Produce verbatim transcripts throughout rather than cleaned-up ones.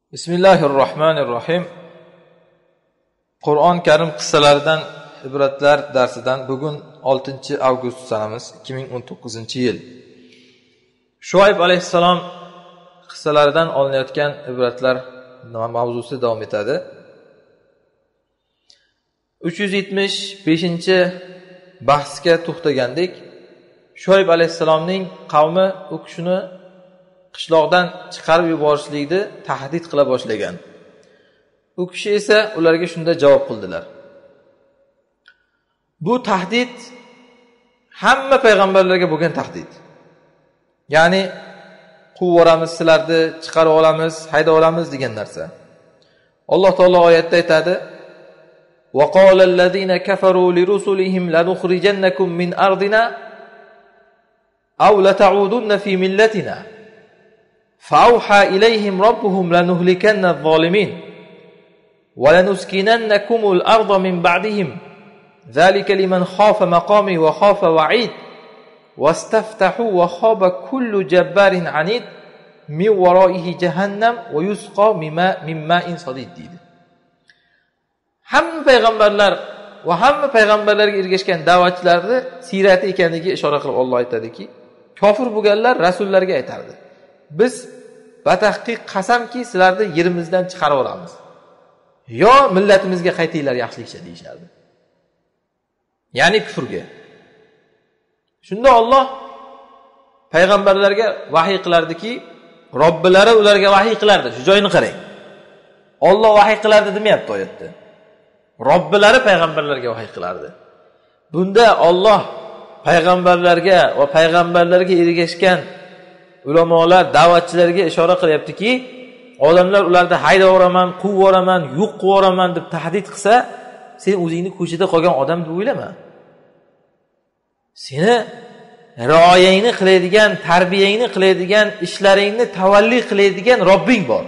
Bismillahirrohmanirrohim. Qur'on Karim qissalaridan ibratlar darsidan bugun oltinchi avgust sanamiz ikki ming o'n to'qqizinchi yil. Shuayb alayhissalom qissalaridan olinayotgan ibratlar mavzusi davom etadi. uch yuz yetmish beshinchi bahsga to'xtagandik. Shuayb alayhissalomning qavmi u kishini qishloqdan chiqarib yuborishlikni tahdid qila boshlagan. U kishi esa ularga shunda javob qildilar. Bu tahdid hamma payg'ambarlarga bo'lgan tahdid. Ya'ni quvib yuboramiz, sizlarni chiqarib olamiz, haydab olamiz degan narsa. Alloh taolo oyatda aytadi: "Va qolallazina kafaru lirusulihim lanukhrijannakum min ardina aw lata'udunna fi millatina." فأوحى إليهم ربهم لنهلكن الظالمين ولنسكننكم الأرض من بعدهم ذلك لمن خاف مقامي وخاف وعيد واستفتحوا وخاب كل جبار عنيد من ورائه جهنم ويسقى من ماء صديد deydi. Hamma payg'ambarlar va hamma payg'ambarlarga ergashgan da'vatchilarning sirati ekanligiga ishora qilib Alloh aytadiki, kofir bo'lganlar rasullarga aytardi: biz batahqiq qasamki sizlarni yerimizdan chiqarib olamiz, yo millatimizga qaytinglar yaxshilikcha deyishardi. Ya'ni kufrga. Shunda Alloh payg'ambarlarga vahiy qilardiki, Robbilari ularga vahiy qilardi. Shu joyini qarang. Alloh vahiy qilardi demayapti oyatda. Robbilari payg'ambarlarga vahiy qilardi. Bunda Alloh payg'ambarlarga va payg'ambarlarga ergashgan ulamolar, da'vatchilarga ishora qilyaptiki, odamlar ularni haydab yuboraman, quvib yuboraman, yo'q qilib yuboraman deb tahdid qilsa, sen o'zingni ko'chada qolgan odam deb o'ylama. Seni rioyangni qiladigan, tarbiyangni qiladigan, ishlaringni tavalli qiladigan Robbing bor.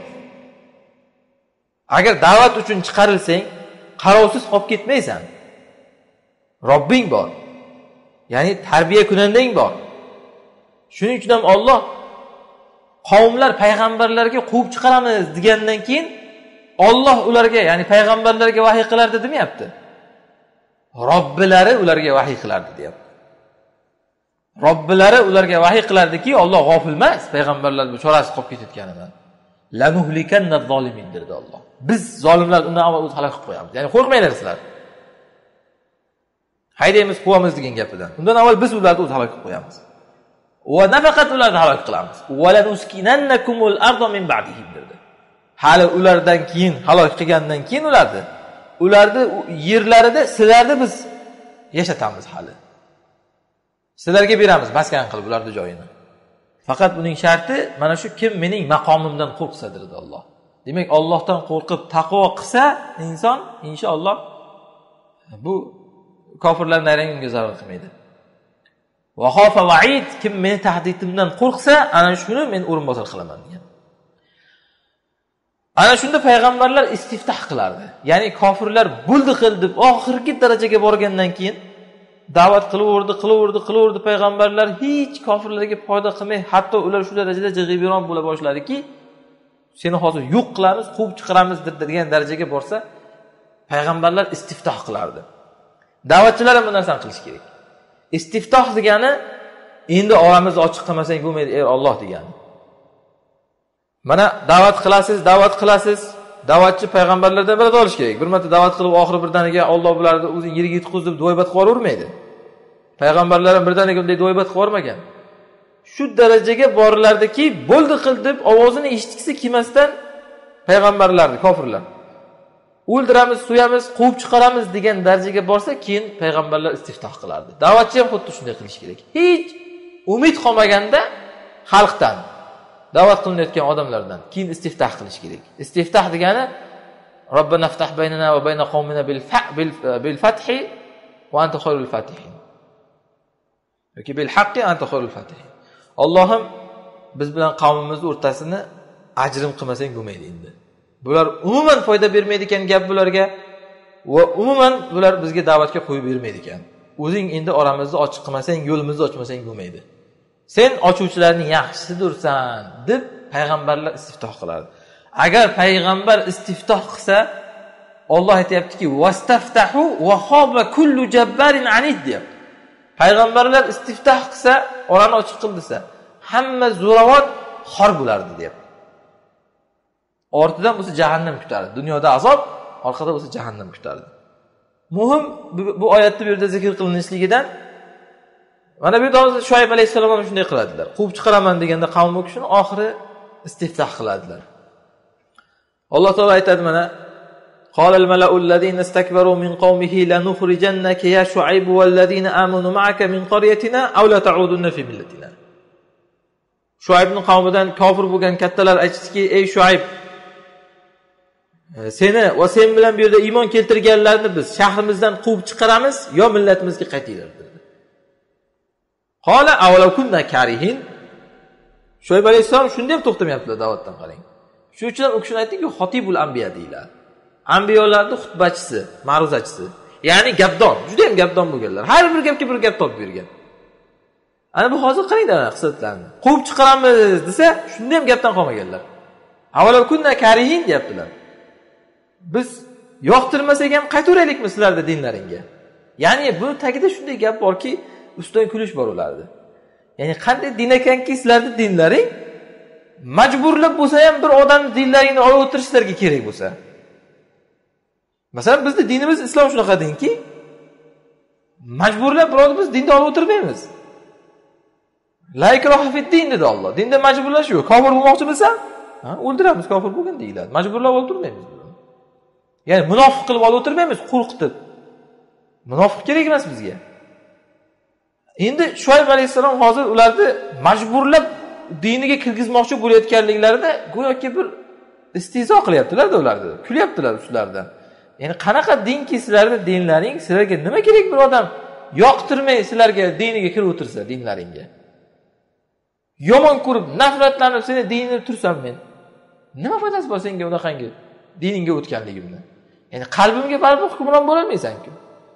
Agar da'vat uchun chiqarilsang, qarovsiz qolib ketmaysan. Robbing bor. Ya'ni tarbiya kunandang bor. Shuning uchun ham Alloh qavmlar payg'ambarlarga quvib chiqaramiz degandan keyin Alloh ularga, ya'ni payg'ambarlarga vahiy qilardi demayapti. Robbilari ularga vahiy qilardi deyapti. Robbilari ularga vahiy qilardiki, Alloh g'ofil emas payg'ambarlar bu chorasiz qolib ketayotganidan. Lanuhlikannaz zolimin dedi Alloh. Biz zolimlar undan avval o'z halok qilib qo'yamiz. Ya'ni qo'rqmanglar sizlar. Haydaymiz, quvamiz degan gapidan. Undan avval biz ularni o'z halok qilib qo'yamiz. Va nafaqat ularni halok qilamiz. Va lanuskinannakumul arda min ba'dihim dedi. Hali ulardan keyin, halok qilgandan keyin ularni, ularni yerlarida sizlarni biz yashatamiz hali. Sizlarga beramiz maskan qilib ularning joyini. Faqat uning sharti mana shu, kim mening maqomimdan qo'rqsa dedi Alloh. Demak, Allohdan qo'rqib taqvo qilsa inson, inshaalloh bu kofirlar nayrangiga zarar qilmaydi. Va xofa va'id, kim meni tahdidimdan qo'rqsa, ana shuni men o'rinbosar qilaman degan. Ana shunda payg'ambarlar istiftah qilardi. Ya'ni kofirlar buldi qil deb oxirgi darajaga borgandan keyin da'vat qilaverdi, qilaverdi, qilaverdi payg'ambarlar hech kofirlarga foyda qilmay, hatto ular shu darajada jig'ibiron bo'la boshladiki, seni hozir yo'q qilamiz, quvib chiqaramiz degan darajaga borsa, payg'ambarlar istiftah qilardi. Da'vatchilar ham bu narsani qilish kerak. Istiftoh degani endi oramizni ochiq qilmasang bo'lmaydi ey Alloh degani. Mana da'vat qilasiz, da'vat qilasiz, da'vatchi payg'ambarlardan ibrat olish kerak. Bir marta da'vat qilib oxiri birdaniga Alloh bularni o'zi yerga yetqizib duoibat qilib yubormaydi. Payg'ambarlar ham birdaniga unday duoibat qilib yubormagan. Shu darajaga borilardiki, bo'ldi qil deb ovozini eshitgisi kelmasdan payg'ambarlarni, kofirlar o'ldiramiz, so'yamiz, quvib chiqaramiz degan darajaga borsa, keyin payg'ambarlar istiftoh qilardi. Da'vatchi ham xuddi shunday qilish kerak. Hech umid qolmaganda xalqdan, da'vat qilinayotgan odamlardan keyin istiftoh qilish kerak. Istiftoh degani Robbana ftah baynana va bayna qawmina bil bil fathi va anta khayrul fatihin. yoki bil haqqi anta khayrul fatihin. Allohim biz bilan qavmimiz o'rtasini ajrim qilmasang bo'lmaydi endi. Bular umuman foyda bermaydi ekan gap bularga va umuman bular bizga da'vatga qo'yib bermaydi ekan. O'zing endi oramizni ochiq qilmasang, yo'limizni ochmasang bo'lmaydi. Sen ochuvchilarning yaxshisidirsan deb payg'ambarlar istiftoh qilardi. Agar payg'ambar istiftoh qilsa, Alloh aytayaptiki, "Vastaftahu va khaba kullu jabbarin anid" deyapti. Payg'ambarlar istiftoh qilsa, orani ochiq qildisa, hamma zo'ravon xor bo'lardi deyapti. Ortidan bo'lsa jahannam kutardi. Dunyoda azob, orqada bo'lsa jahannam kutardi. Muhim bu, bu oyatda bu yerda zikr qilinishligidan mana bu yerda Shoyib alayhisalom ham shunday qiladilar. Quvib chiqaraman deganda qavm u kishini oxiri istiftoh qiladilar. Alloh taolo aytadi mana قال الملأ الذين استكبروا من قومه لنخرجنك يا شعيب والذين آمنوا معك من قريتنا أو لتعودن في ملتنا. Shuaybning qavmidan kofir bo'lgan kattalar aytishdiki, ey Shuayb, seni va sen bilan bu yerda iymon keltirganlarni biz shahrimizdan quvib chiqaramiz yo millatimizga qaytinglar dedi. Qala awlaw kunna karihin. Shuayb alayhisalom shunday ham to'xtamayaptilar da'vatdan, qarang. Shuning uchun u kishini aytdiki, xotibul anbiya deyiladi. Anbiyolarning xutbachisi, ma'ruzachisi, ya'ni gapdon, juda ham gapdon bo'lganlar. Har bir gapga bir gap topib bergan. Ana bu hozir qaranglar qisatlarni. Quvib chiqaramiz desa, shunda ham gapdan qolmaganlar. Avvalo kunna karihin deyaptilar. Biz yoqtirmasak ham qaytaveraylikmi sizlarda dinlaringga? Ya'ni bu tagida shunday gap borki, ustidan kulish bor ulardi. Ya'ni qanday din ekanki sizlarda dinlaring majburlab bo'lsa ham bir odamning dinlaringni olib o'tirishlarga kerak bo'lsa. Masalan, bizning dinimiz islom shunaqa dinki, majburlab birovni biz dinda olib o'tirmaymiz. La ikraha fid din dedi Alloh. Dinda majburlash yo'q. Kofir bo'lmoqchi bo'lsa, ha, o'ldiramiz, kofir bo'lgan deyiladi. Majburlab o'ldirmaymiz. Ya'ni munofiq qilib olib o'tirmaymiz, qo'rqitib. Munofiq kerak emas bizga. Endi Shoyib alayhisalom hozir ularni majburlab diniga kirgizmoqchi bo'layotganliklarida go'yoki bir istizo qilyaptilar-da ularni. Kulyaptilar ulardan. Ya'ni qanaqa dinki sizlarning dinlaring, sizlarga nima kerak bir odam yoqtirmay sizlarga diniga kirib o'tirsa dinlaringga. Yomon ko'rib, nafratlanib seni diningni tursam men. Nima foydasi bor senga unaqangi diningga o'tganligimni? Ya'ni qalbimga baribir hukmron bo'la olmaysan-ku.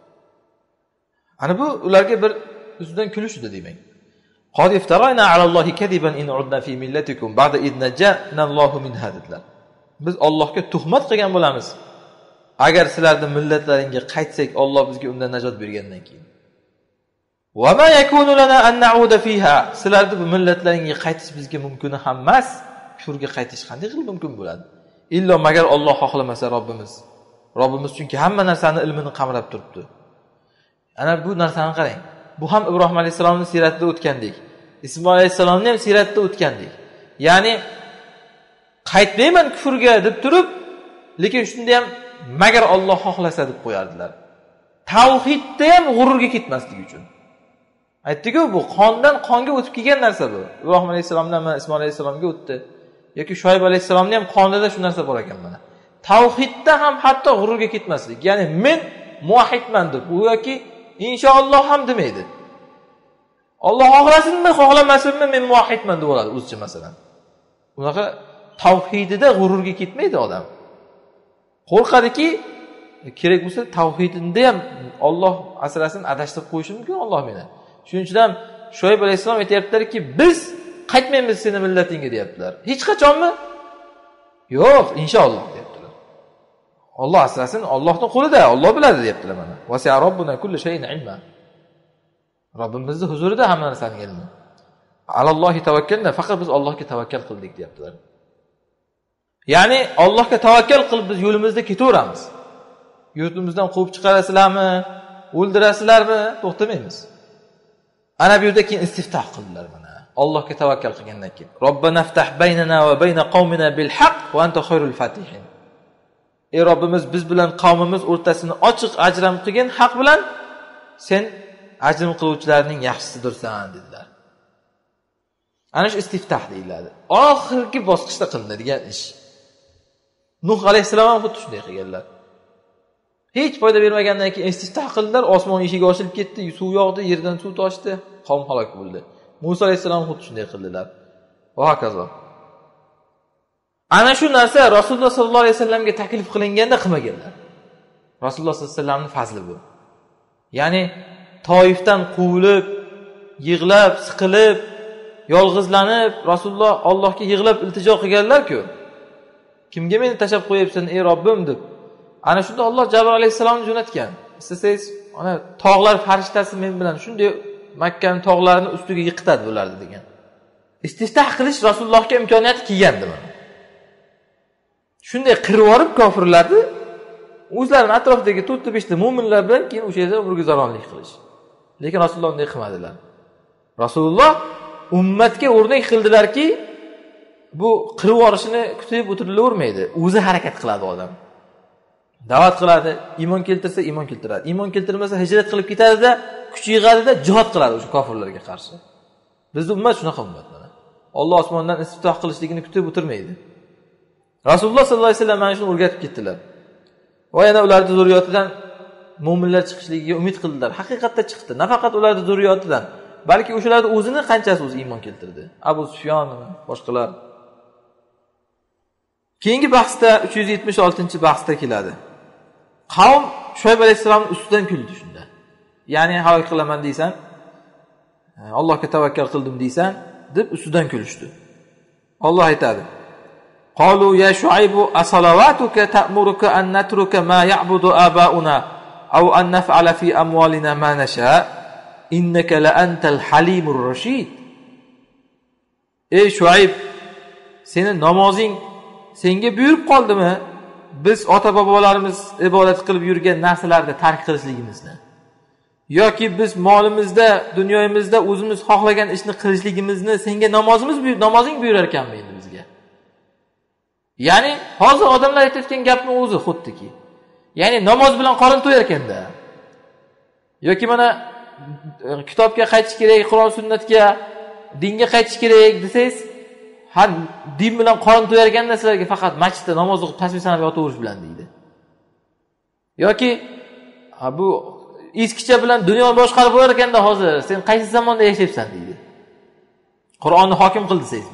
Ana bu ularga bir ustidan kulish edi demak. Qad iftarayna alallohi kadiban in udna fi millatikum ba'da id najana Allohu minha dedilar. Biz Allohga tuhmat qilgan bo'lamiz. Agar sizlarning millatlaringga qaytsak, Alloh bizga undan najot bergandan keyin. Va ma yakunu lana an na'uda fiha. Sizlarning bu millatlaringga qaytish bizga mumkin ham emas. Kufrga qaytish qanday qilib mumkin bo'ladi? Illo magar Alloh xohlamasa Robbimiz. Robbimiz chunki hamma narsani ilmini qamrab turibdi. Ana bu narsani qarang. Bu ham Ibrohim alayhisolamning siratida o'tgandek. Ismoil alayhisolamning ham siratida o'tgandek. Ya'ni qaytmayman kufrga deb turib, lekin shunda ham magar Alloh xohlasa deb qo'yardilar. Tavhidda ham g'ururga ketmaslik uchun. Aytdik-ku, bu qondan qonga o'tib kelgan narsa bu. Ibrohim alayhisolamdan mana Ismoil alayhisolamga o'tdi. Yoki Shoyib alayhisolamning ham qonida shu narsa bor ekan mana. Tavhidda ham hatto g'ururga ketmaslik. Ya'ni men muvahhidman deb, bu yoki inshaalloh ham demaydi. Alloh xohlasinmi, xohlamasinmi men muvahhidman deb bo'ladi o'zicha masalan. Unaqa tavhidida g'ururga ketmaydi odam. Qo'rqadiki, kerak bo'lsa tavhidinda ham Alloh asrasin adashtirib qo'yishi mumkin Alloh meni. Shuning uchun ham Shoyib alayhisalom aytayaptilarki, biz qaytmaymiz seni millatingga deyaptilar. Hech qachonmi? Yo'q, inshaalloh deyaptilar. Alloh asrasin, Allohning qo'lida, Alloh biladi deyaptilar mana. Vasi'a robbuna kulli shay'in ilma. Robbimizning huzurida hamma narsaning ilmi. Alallohi tavakkalna, faqat biz Allohga tavakkal qildik deyaptilar. Ya'ni Allohga tavakkal qilib biz yo'limizda ketaveramiz. Yurtimizdan quvib chiqarasizlarmi, o'ldirasizlarmi, to'xtamaymiz. Ana bu yerda keyin istiftoh qildilar mana. Allohga tavakkal qilgandan keyin. Robbana ftah baynana va bayna qawmina bil haqq va anta khayrul fatihin. Ey Robbimiz, biz bilan qavmimiz o'rtasini ochiq ajram qilgan haq bilan sen ajrim qiluvchilarning yaxshisidirsan dedilar. Ana shu istiftoh deyiladi. Oxirgi bosqichda qilinadigan ish. Nuh alayhisalom ham xuddi shunday qilganlar. Hech foyda bermagandan keyin istiftoh qildilar, osmon eshigi ochilib ketdi, suv yog'di, yerdan suv toshdi, qavm halok bo'ldi. Musa alayhisalom xuddi shunday qildilar. Va hokazo. Ana shu narsa Rasululloh sollallohu alayhi vasallamga taklif qilinganda qilmaganlar. Rasululloh sollallohu alayhi vasallamning fazli bu. Ya'ni Toifdan quvilib, yig'lab, siqilib, yolg'izlanib Rasululloh Allohga yig'lab iltijo qilganlar-ku. Kimga meni tashlab qo'yibsan ey Robbim deb. Ana shunda Alloh Jabir alayhisalomni jo'natgan. Istasangiz, ana tog'lar farishtasi men bilan shunday Makkaning tog'larini ustiga yiqitadi bo'lardi degan. Istiftah qilish Rasulullohga imkoniyati kelgandi mana. Shunday qirib yorib kofirlarni o'zlarining atrofidagi to'rt beshta mu'minlar bilan keyin o'sha yerda umrguzaronlik qilish. Lekin Rasululloh unday qilmadilar. Rasululloh ummatga o'rnak qildilarki, bu qirib yorishini kutib o'tirilavermaydi. O'zi harakat qiladi odam. Da'vat qiladi, iymon keltirsa iymon keltiradi. Iymon keltirmasa hijrat qilib ketadi-da, kuch yig'adi-da, jihad qiladi o'sha kofirlarga qarshi. Bizning ummat shunaqa ummat mana. Alloh osmondan istiftoh qilishligini kutib o'tirmaydi. Rasululloh sollallohu alayhi vasallam mana shuni o'rgatib ketdilar. Va yana ularning zurriyotidan mu'minlar chiqishligiga umid qildilar. Haqiqatda chiqdi. Nafaqat ularning zurriyotidan, balki o'shalarning o'zini qanchasi o'zi iymon keltirdi. Abu Sufyon va boshqalar. Keyingi bahsda uch yuz yetmish oltinchi bahsda keladi. Qavm Shoyb alayhisalomning ustidan kuldi shunda. Ya'ni haloq qilaman deysan, Allohga tavakkal qildim deysan, deb ustidan kulishdi. Alloh aytadi: "Qalu ya Shuaybu asalawatuka ta'muruka an natruka ma ya'budu aba'una aw an naf'ala fi amwalina ma nasha innaka la antal halimur rashid." Ey Shuayb, seni namozing senga buyurib qoldimi? Biz ota-bobolarimiz ibodat qilib yurgan narsalarni tark qilishligimizni yoki biz molimizda, dunyoyimizda o'zimiz xohlagan ishni qilishligimizni senga namozimiz namozing buyurar ekanmi endi bizga? Ya'ni hozir odamlar aytayotgan gapni o'zi xuddiki. Ya'ni namoz bilan qorin to'yar ekanda. Yoki mana kitobga qaytish kerak, Qur'on sunnatga, dinga qaytish kerak desangiz, har din bilan qorin to'yargan narsalarga faqat masjidda namoz o'qib tasbih sanab yotaverish bilan deydi. Yoki bu eskicha bilan dunyoni boshqarib bo'lar ekanda hozir sen qaysi zamonda yashayapsan deydi. Qur'onni hokim qil desangiz.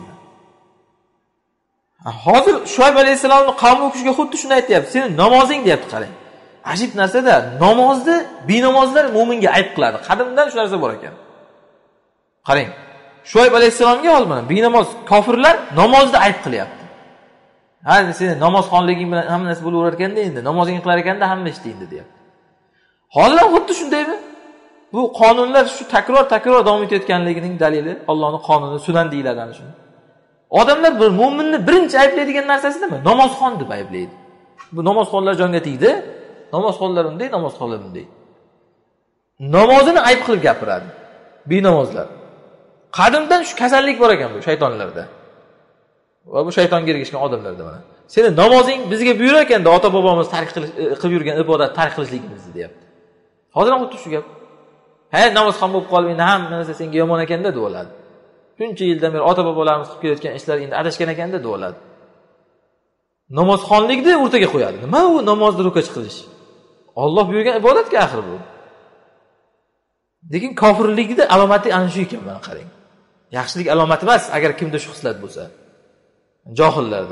Hozir Shoyb alayhisalomning qavmi o'qishiga xuddi shuni aytayapti. Seni namozing deyapti, qarang. Ajib narsada, namozni benamozlar mo'minga ayb qiladi. Qadimdan shu narsa bor ekan. Qarang. Shoyb alayhisalomga hozir mana benamoz kofirlar namozni ayb qilyapti. Ha, seni namozxonliging bilan hamma narsa bo'laverar ekanda endi, namozingni qilar ekanda hamma ish deydi deyapti. Hozir ham xuddi shundaymi? Bu qonunlar shu takror-takror davom etayotganligining dalili Allohning qonuni, sunan deyiladi ana shuni. Odamlar bir mu'minni birinchi ayblaydigan narsasi nima? Namozxon deb ayblaydi. Bu namozxonlar jonga tegdi. Namozxonlar unday, namozxonlar bunday. Namozini ayb qilib gapiradi benamozlar. Qadimdan shu kasallik bor ekan bu shaytonlarda. Va bu shaytonga ergashgan odamlarda mana. Seni namozing bizga buyurar ekanda ota-bobomiz tarix qilib yurgan ibodat tarix qilishligimizni deyapti. Hozir ham xuddi shu gap. Ha, namozxon bo'lib qolib endi hamma narsa senga yomon ekanda deb o'yladi. Shuncha yildan beri ota-bobolarimiz qilib kelayotgan ishlar endi adashgan ekanda deb o'yladi. Namozxonlikni o'rtaga qo'yadi. Nima u namozni rukoch qilish? Alloh buyurgan ibodatga axir bu. Lekin kofirlikning alomati ana shu ekan, mana qarang. Yaxshilik alomati emas agar kimda shu xislat bo'lsa. Johillarda.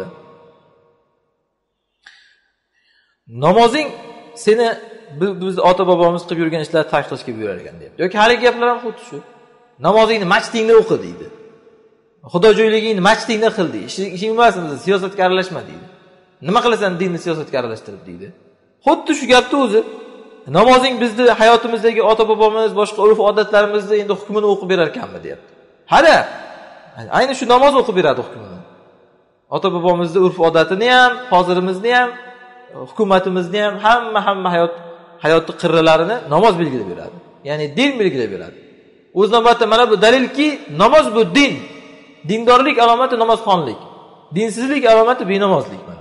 Namozing seni biz ota-bobomiz qilib yurgan ishlarni tark qilishga buyurar ekan deyapti. Yoki hali gaplar ham xuddi shu. Namozingni masjidingda o'qi deydi. Xudojo'yligingni masjidingda qil deydi. Ishing emas, siyosatga aralashma deydi. Nima qilasan dinni siyosatga aralashtirib deydi. Xuddi shu gapni o'zi. Namozing bizni hayotimizdagi ota-bobomiz, boshqa urf-odatlarimizni endi hukmini o'qib berar ekanmi deyapti. Hada. Ayni shu namoz o'qib beradi hukmini. Ota-bobomizning urf-odatini ham, hozirimizni ham, hukumatimizni ham hamma hamma hayot hayotning qirralarini namoz belgilab beradi. Ya'ni din belgilab beradi. O'z navbatda mana bu dalilki, namoz bu din. Dindorlik alomati namozxonlik. Dinsizlik alomati benamozlik mana.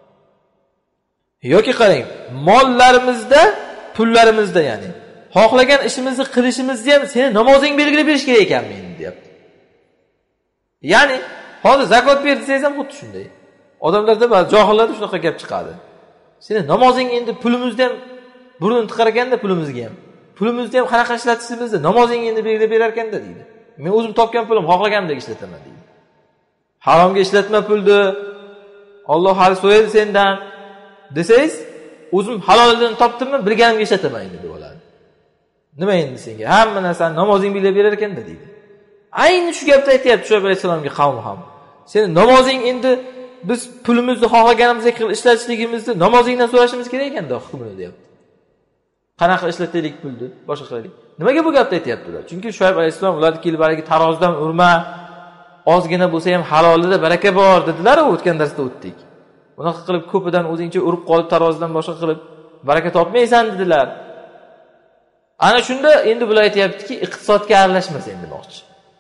Yoki qarang, mollarimizda, pullarimizda ya'ni xohlagan ishimizni qilishimizni ham seni namozing belgilab berish kerak ekan men deyapti. Ya'ni hozir zakot ber desangiz ham xuddi shunday. Odamlarda ba'zi johillarda shunaqa gap chiqadi. Seni namozing endi pulimizni ham burun tiqar ekanda pulimizga ham. Pulimizni ham qanaqa ishlatishimizni namozing endi belgilab berar ekanda deydi. Men o'zim topgan pulim xohlagandek ishlataman deydi. Haromga ishlatma pulni. Alloh har so'yadi sendan desangiz, o'zim haloldan topdimmi, bilganimga ishlataman endi deb oladi. Nima endi senga? Hamma narsani namozing belgilab berar ekanda deydi. Ayni shu gapni aytayapti Shoyb alayhisalomga qavmi ham. Seni namozing endi biz pulimizni xohlaganimizdek qilib ishlatishligimizni namozingdan so'rashimiz kerak ekanda hukmini deyapti. Qanaqa ishlataylik pulni, boshqa qilaylik. Nimaga bu gapni aytayaptilar? Chunki Shoyib alayhissalom ularga kelib haligi tarozidan urma, ozgina bo'lsa ham halolida baraka bor dedilar, o'tgan darsda o'tdik. Bunaqa qilib ko'pidan o'zingcha urib qolib tarozidan boshqa qilib baraka topmaysan dedilar. Ana shunda endi bular aytayaptiki, iqtisodga aralashmasin demoqchi.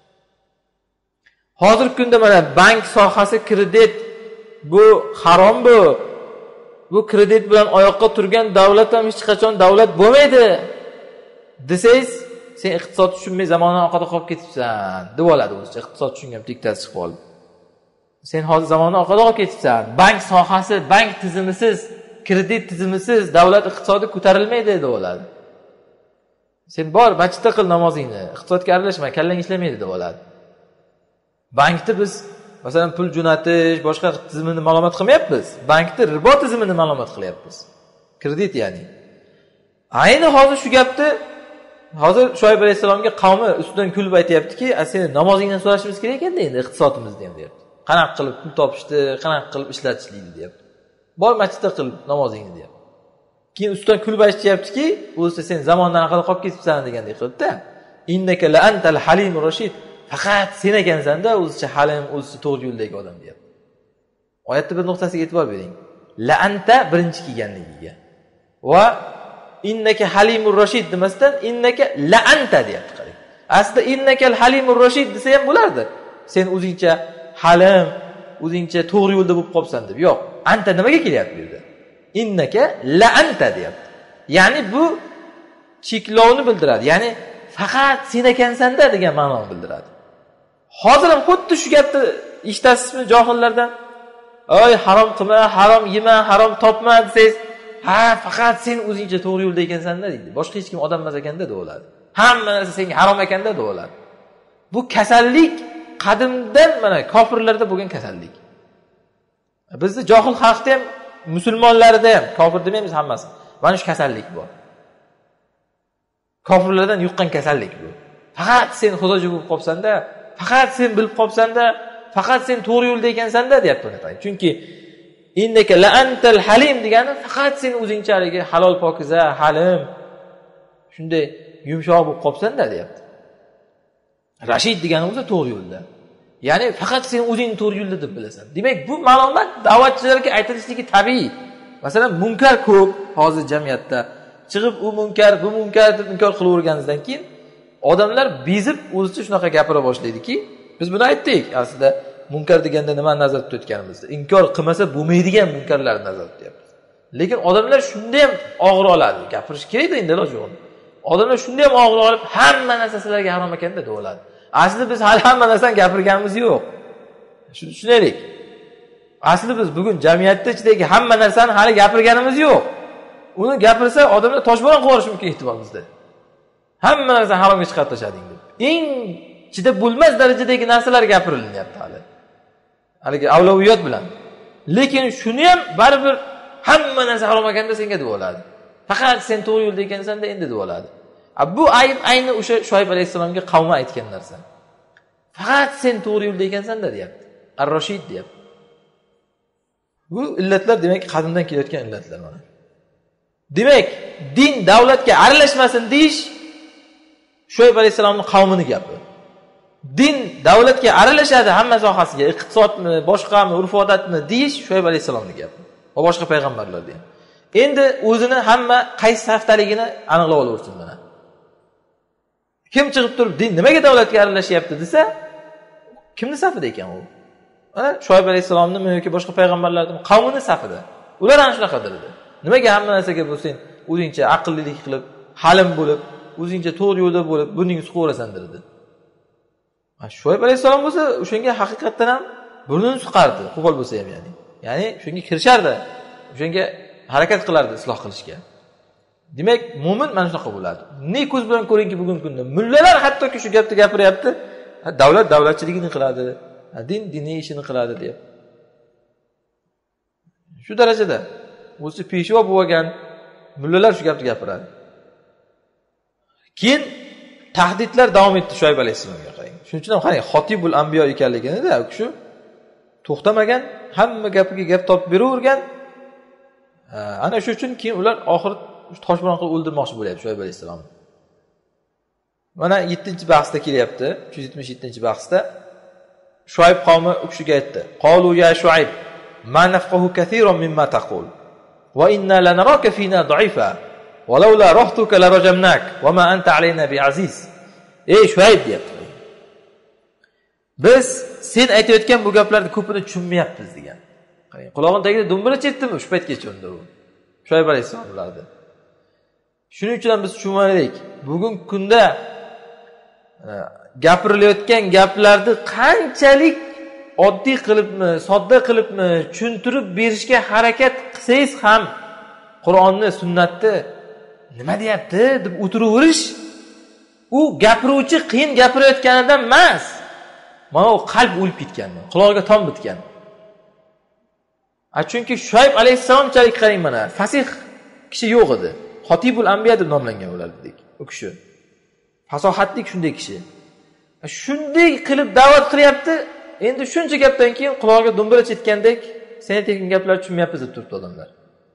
Hozirgi kunda mana bank sohasi, kredit bu harom bu. Bu kredit bilan oyoqqa turgan davlat ham hech qachon davlat bo'lmaydi. Desangiz, sen iqtisod tushunmay zamondan orqada qolib ketibsan, deb oladi o'zicha. Iqtisod tushungan diktasi chiqib qoldi. Sen hozir zamondan orqada qolib ketibsan. Bank sohasi, bank tizimisiz, kredit tizimisiz davlat iqtisodi ko'tarilmaydi deb oladi. Sen bor, masjidda qil namozingni, iqtisodga aralashma, kallang ishlamaydi deb oladi. Bankni biz masalan pul jo'natish, boshqa tizimini ma'lumot qilmayapmiz. Bankni ribo tizimini ma'lumot qilyapmiz. Kredit ya'ni. Ayni hozir shu gapni hozir Shoyib alayhissalomga qavmi ustidan kulib aytayaptiki, "Sen namozingdan so'rashimiz kerak ekan endi iqtisodimizni ham" deyapti. Qanaqa qilib pul topishdi, qanaqa qilib ishlatishlikni deyapti. Bor masjidda qil namozingni deyapti. Keyin ustidan kulib aytishyaptiki, "O'zi sen zamondan orqada qolib ketibsan" degandek qilibdi-da. "Innaka la antal halimur rashid." Faqat sen ekansanda o'zicha halim, o'zicha to'g'ri yo'ldagi odam deyapti. Oyatning bir nuqtasiga e'tibor bering. La anta birinchi kelganligiga. Va innaka halimur rashid demasdan innaka la anta deyapti qarang. Aslida innakal halimur rashid desa ham bo'lardi. Sen o'zingcha halim, o'zingcha to'g'ri yo'lda bo'lib qolibsan deb. Yo'q, anta nimaga kelyapti bu yerda? Innaka la anta deyapti. Ya'ni bu cheklovni bildiradi. Ya'ni faqat sen ekansanda degan ma'noni bildiradi. Hozir ham xuddi shu gapni eshitasizmi johillardan? "Oy, harom qilma, harom yema, harom topma" desangiz, "Ha, faqat sen o'zingcha to'g'ri yo'lda ekansanda" deydi. Boshqa hech kim odam emas ekanda deb o'yladi. Hamma narsa senga harom ekanda deb o'yladi. Bu kasallik qadimdan mana kofirlarda bo'lgan kasallik. Bizda johil xalqda ham, musulmonlarda ham, kofir demaymiz hammasi. Mana shu kasallik bor. Kofirlardan yuqqan kasallik bu. Faqat sen xudoji bo'lib qolsanda, faqat sen bilib qolsanda, faqat sen to'g'ri yo'lda ekansanda deyapti buni. Chunki innaka la antal halim degani faqat sen o'zingchalik halol pokiza, halim, shunday yumshoq bo'lib qolsanda deyapti. Rashid degani o'zi to'g'ri yo'lda. Ya'ni faqat sen o'zingni to'g'ri yo'lda deb bilasan. Demak, bu ma'lumot da'vatchilarga aytilishligi tabiiy. Masalan, munkar ko'p hozir jamiyatda. Chiqib u munkar, bu munkar deb inkor qilaverganingizdan keyin odamlar bezib o'zicha shunaqa gapira boshlaydiki, biz buni aytdik. Aslida munkar deganda nima nazarda tutayotganimizni, inkor qilmasa bo'lmaydigan munkarlarni nazarda tutyapmiz. Lekin odamlar shunda ham og'ir oladi. Gapirish kerak-da endi iloji yo'q. Odamlar shunda ham og'ir olib, hamma narsa sizlarga harom ekanda deb o'yladi. Aslida biz hali hamma narsani gapirganimiz yo'q. Shuni tushunaylik. Aslida biz bugun jamiyatda ichidagi hamma narsani hali gapirganimiz yo'q. Uni gapirsa odamlar toshbo'ron qilish mumkin ehtimolingizda. Hamma narsa haromga chiqarib tashlading deb. Eng chidab bo'lmas darajadagi narsalar gapirilyapti hali. Haligi avloviyot bilan. Lekin shuni ham baribir hamma narsa harom ekanda senga deb bo'ladi. Faqat sen to'g'ri yo'lda ekansanda endi deb bo'ladi. Bu ayb ayni o'sha Shoyib alayhissalomga qavmi aytgan narsa. Faqat sen to'g'ri yo'lda ekansanda deyapti. Ar-Rashid deyapti. Bu illatlar demak qadimdan kelayotgan illatlar mana. Demak, din davlatga aralashmasin deyish Shoyib alayhissalomning qavmining gapi. Din davlatga aralashadi hamma sohasiga, iqtisodni, boshqami, urf-odatni deyish Shoyib alayhissalomning gapi. Va boshqa payg'ambarlar deydi. Endi o'zini hamma qaysi safdaligini aniqlab olaversin mana. Kim chiqib turib din nimaga davlatga aralashyapti desa, kimning safida ekan u? Mana Shoyib alayhissalomning yoki boshqa payg'ambarlarning qavmining safida. Ular ana shunaqadir edi. Nimaga hamma narsaga bu sen o'zingcha aqllilik qilib, halim bo'lib, o'zingcha to'g'ri yo'lda bo'lib, buning suqaverasan dedi. Shoyib alayhissalom bo'lsa, o'shanga haqiqatan ham burnini suqardi, qo'pol bo'lsa ham ya'ni. Ya'ni shunga kirishardi. O'shanga harakat qilardi isloh qilishga. Demak, mu'min mana shunaqa bo'ladi. Ne ko'z bilan ko'ringki bugungi kunda mullalar hattoki shu gapni gapiryapti. Davlat davlatchiligini qiladi, din diniy ishini qiladi deb. Shu darajada o'zi peshvo bo'lgan mullalar shu gapni gapiradi. Keyin tahdidlar davom etdi Shoyib alayhissalomga qarang. Shuning uchun ham qarang, Xotibul Anbiyo ekanligini-da, u kishi to'xtamagan, hamma gapiga gap topib beravergan. Ana shu uchun keyin ular oxir toshbo'ron qilib o'ldirmoqchi bo'lyapti Shoyib alayhisalomni. Mana yettinchi bahsda kelyapti. uch yuz yetmish yettinchi bahsda Shoyib qavmi u kishiga aytdi: "Qalu ya Shoyib, ma nafqahu katiran mimma taqul va inna lanaraka fina da'ifa va laula rahtuka la rajamnak va ma anta alayna bi'aziz." Ey Shoyib deyapti. Biz sen aytayotgan bu gaplarni ko'pini tushunmayapmiz degan. Qarang, quloqning tagida do'mbira chetdimi shu paytgacha unda u. Shoyib alayhisalomlardi. Shuning uchun ham biz tushunmaylik. Bugungi kunda gapirilayotgan gaplarni qanchalik oddiy qilibmi, sodda qilibmi tushuntirib berishga harakat qilsangiz ham Qur'onni, sunnatni nima deyapti deb o'tiraverish, u gapiruvchi qiyin gapirayotganidan emas. Mana u qalb o'lib ketgan, quloqiga tom bitgan. A chunki Shoyib alayhisalomchalik qarang, mana fasih kishi yo'q edi. Xotibul Anbiya deb nomlangan ular dedik. U kishi fasohatlik shunday kishi. Shunday qilib da'vat qilyapti. Endi shuncha gapdan keyin quloqiga do'mbira chetgandek, seni tekin gaplar tushunmayapmiz deb turibdi odamlar.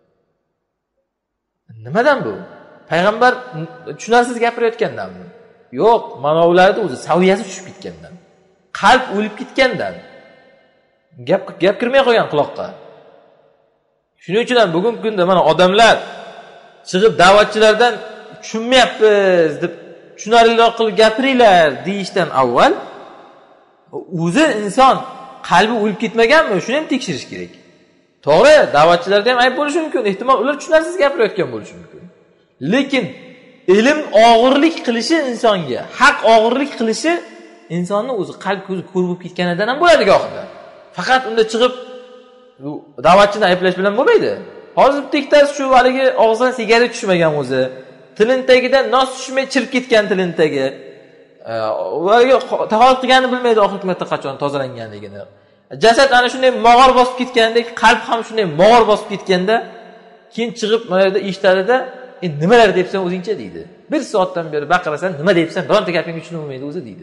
Nimadan bu? Payg'ambar tushunarsiz gapirayotgandanmi? Yo'q, mana ularning o'zi saviyasi tushib ketgandan. Qalb o'lib ketgandan. Gap gap kirmay qolgan quloqqa. Shuning uchun ham bugungi kunda mana odamlar chiqib da'vatchilardan tushunmayapmiz deb tushunarliroq qilib gapiringlar deyishdan avval o'zi inson qalbi o'lib ketmaganmi? Shuni ham tekshirish kerak. To'g'ri, da'vatchilarda ham ayb bo'lishi mumkin. Ehtimol ular tushunarsiz gapirayotgan bo'lishi mumkin. Lekin ilm og'irlik qilishi insonga, haq og'irlik qilishi insonning o'zi qalb ko'zi ko'r bo'lib ketganidan ham bo'ladi gohida. Faqat unda chiqib da'vatchini ayplash bilan bo'lmaydi. Hozir bittasi shu haligi og'zidan sigaret tushmagan o'zi, tilin tagidan nos tushmay chirib ketgan tilin tagi. Va tahorat qilganini bilmaydi oxirgi marta qachon tozalanganligini. Jasad ana shunday mog'or bosib ketgandek, qalb ham shunday mog'or bosib ketganda, keyin chiqib mana yerda eshitadida, "Endi nimalar debsan o'zingcha" deydi. Bir soatdan beri baqirasan, nima debsan, bironta gapingni tushunmaydi o'zi deydi.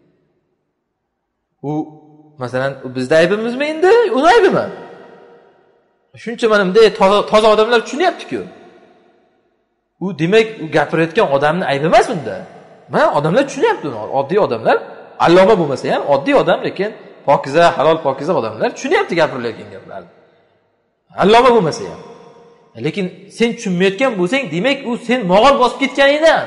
U masalan, bizda aybimizmi endi? Uni aybimi? Shuncha mana bunday toza toza odamlar tushunyapti-ku. U demak, u gapirayotgan odamning aybi emas bunda. Mana odamlar tushunyapti uni. Oddiy odamlar, alloma bo'lmasa ham oddiy odam, lekin pokiza, halol pokiza odamlar tushunyapti gapirilayotgan gaplarni. Alloma bo'lmasa ham. Lekin sen tushunmayotgan bo'lsang, demak u sen mog'or bosib ketganingdan.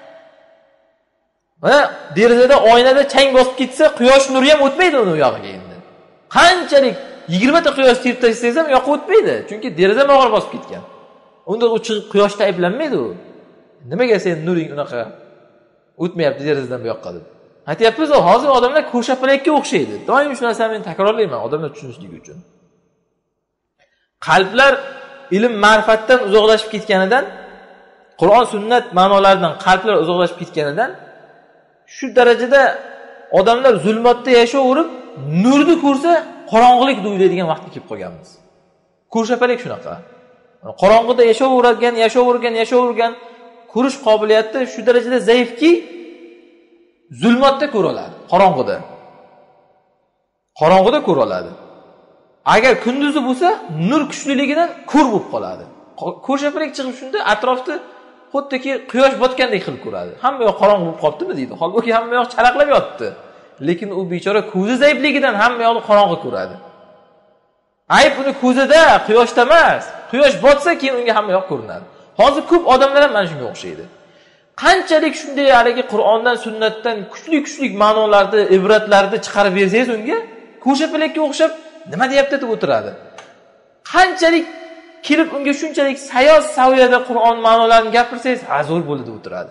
Mana derazada oynada chang bosib ketsa, quyosh nuri ham o'tmaydi uni yog'iga endi. Qanchalik yigirma ta quyosh tirib tashlasangiz ham yoqib o'tmaydi, chunki deraza mog'or bosib ketgan. Unda u chiqib quyoshda ayblanmaydi u. Nimaga sen nuring unaqa o'tmayapti derazadan bu yoqqa deb. Aytyapmiz, hozir odamlar ko'rshapalakka o'xshaydi. Doim shu narsani men takrorlayman odamlar tushunishligi uchun. Qalblar ilm ma'rifatdan uzoqlashib ketganidan, Qur'on sunnat ma'nolaridan qalblar uzoqlashib ketganidan shu darajada odamlar zulmatda yashayverib, nurni ko'rsa qorong'ilik duyuladigan vaqtga kelib qolganmiz. Ko'rshapalik shunaqa. Qorong'ida yashayvergan, yashayvergan, yashayvergan ko'rish qobiliyati shu darajada zaifki, zulmatda ko'ra oladi, qorong'ida. Qorong'ida ko'ra oladi. Agar kunduzi bo'lsa, nur kuchliligidan ko'r bo'lib qoladi. Ko'rshapalik chiqib shunda atrofda xuddiki quyosh botgandek qilib ko'radi. Hamma yoq qorong'i bo'lib qolibdimi deydi. Holbuki hamma yoq charaqlab yotibdi. Lekin u bechora ko'zi zaifligidan hamma yoqni qorong'i ko'radi. Ayb uni ko'zida, quyoshda emas. Quyosh botsa keyin unga hamma yoq ko'rinadi. Hozir ko'p odamlar ham mana shunga o'xshaydi. Qanchalik shunday haligi Qur'ondan, sunnatdan kuchli-kuchli ma'nolarni, ibratlarni chiqarib bersangiz unga, ko'rshapalakka o'xshab nima deyapti deb o'tiradi. Qanchalik kelib unga shunchalik sayoz saviyada Qur'on ma'nolarini gapirsangiz, azor bo'ldi deb o'tiradi.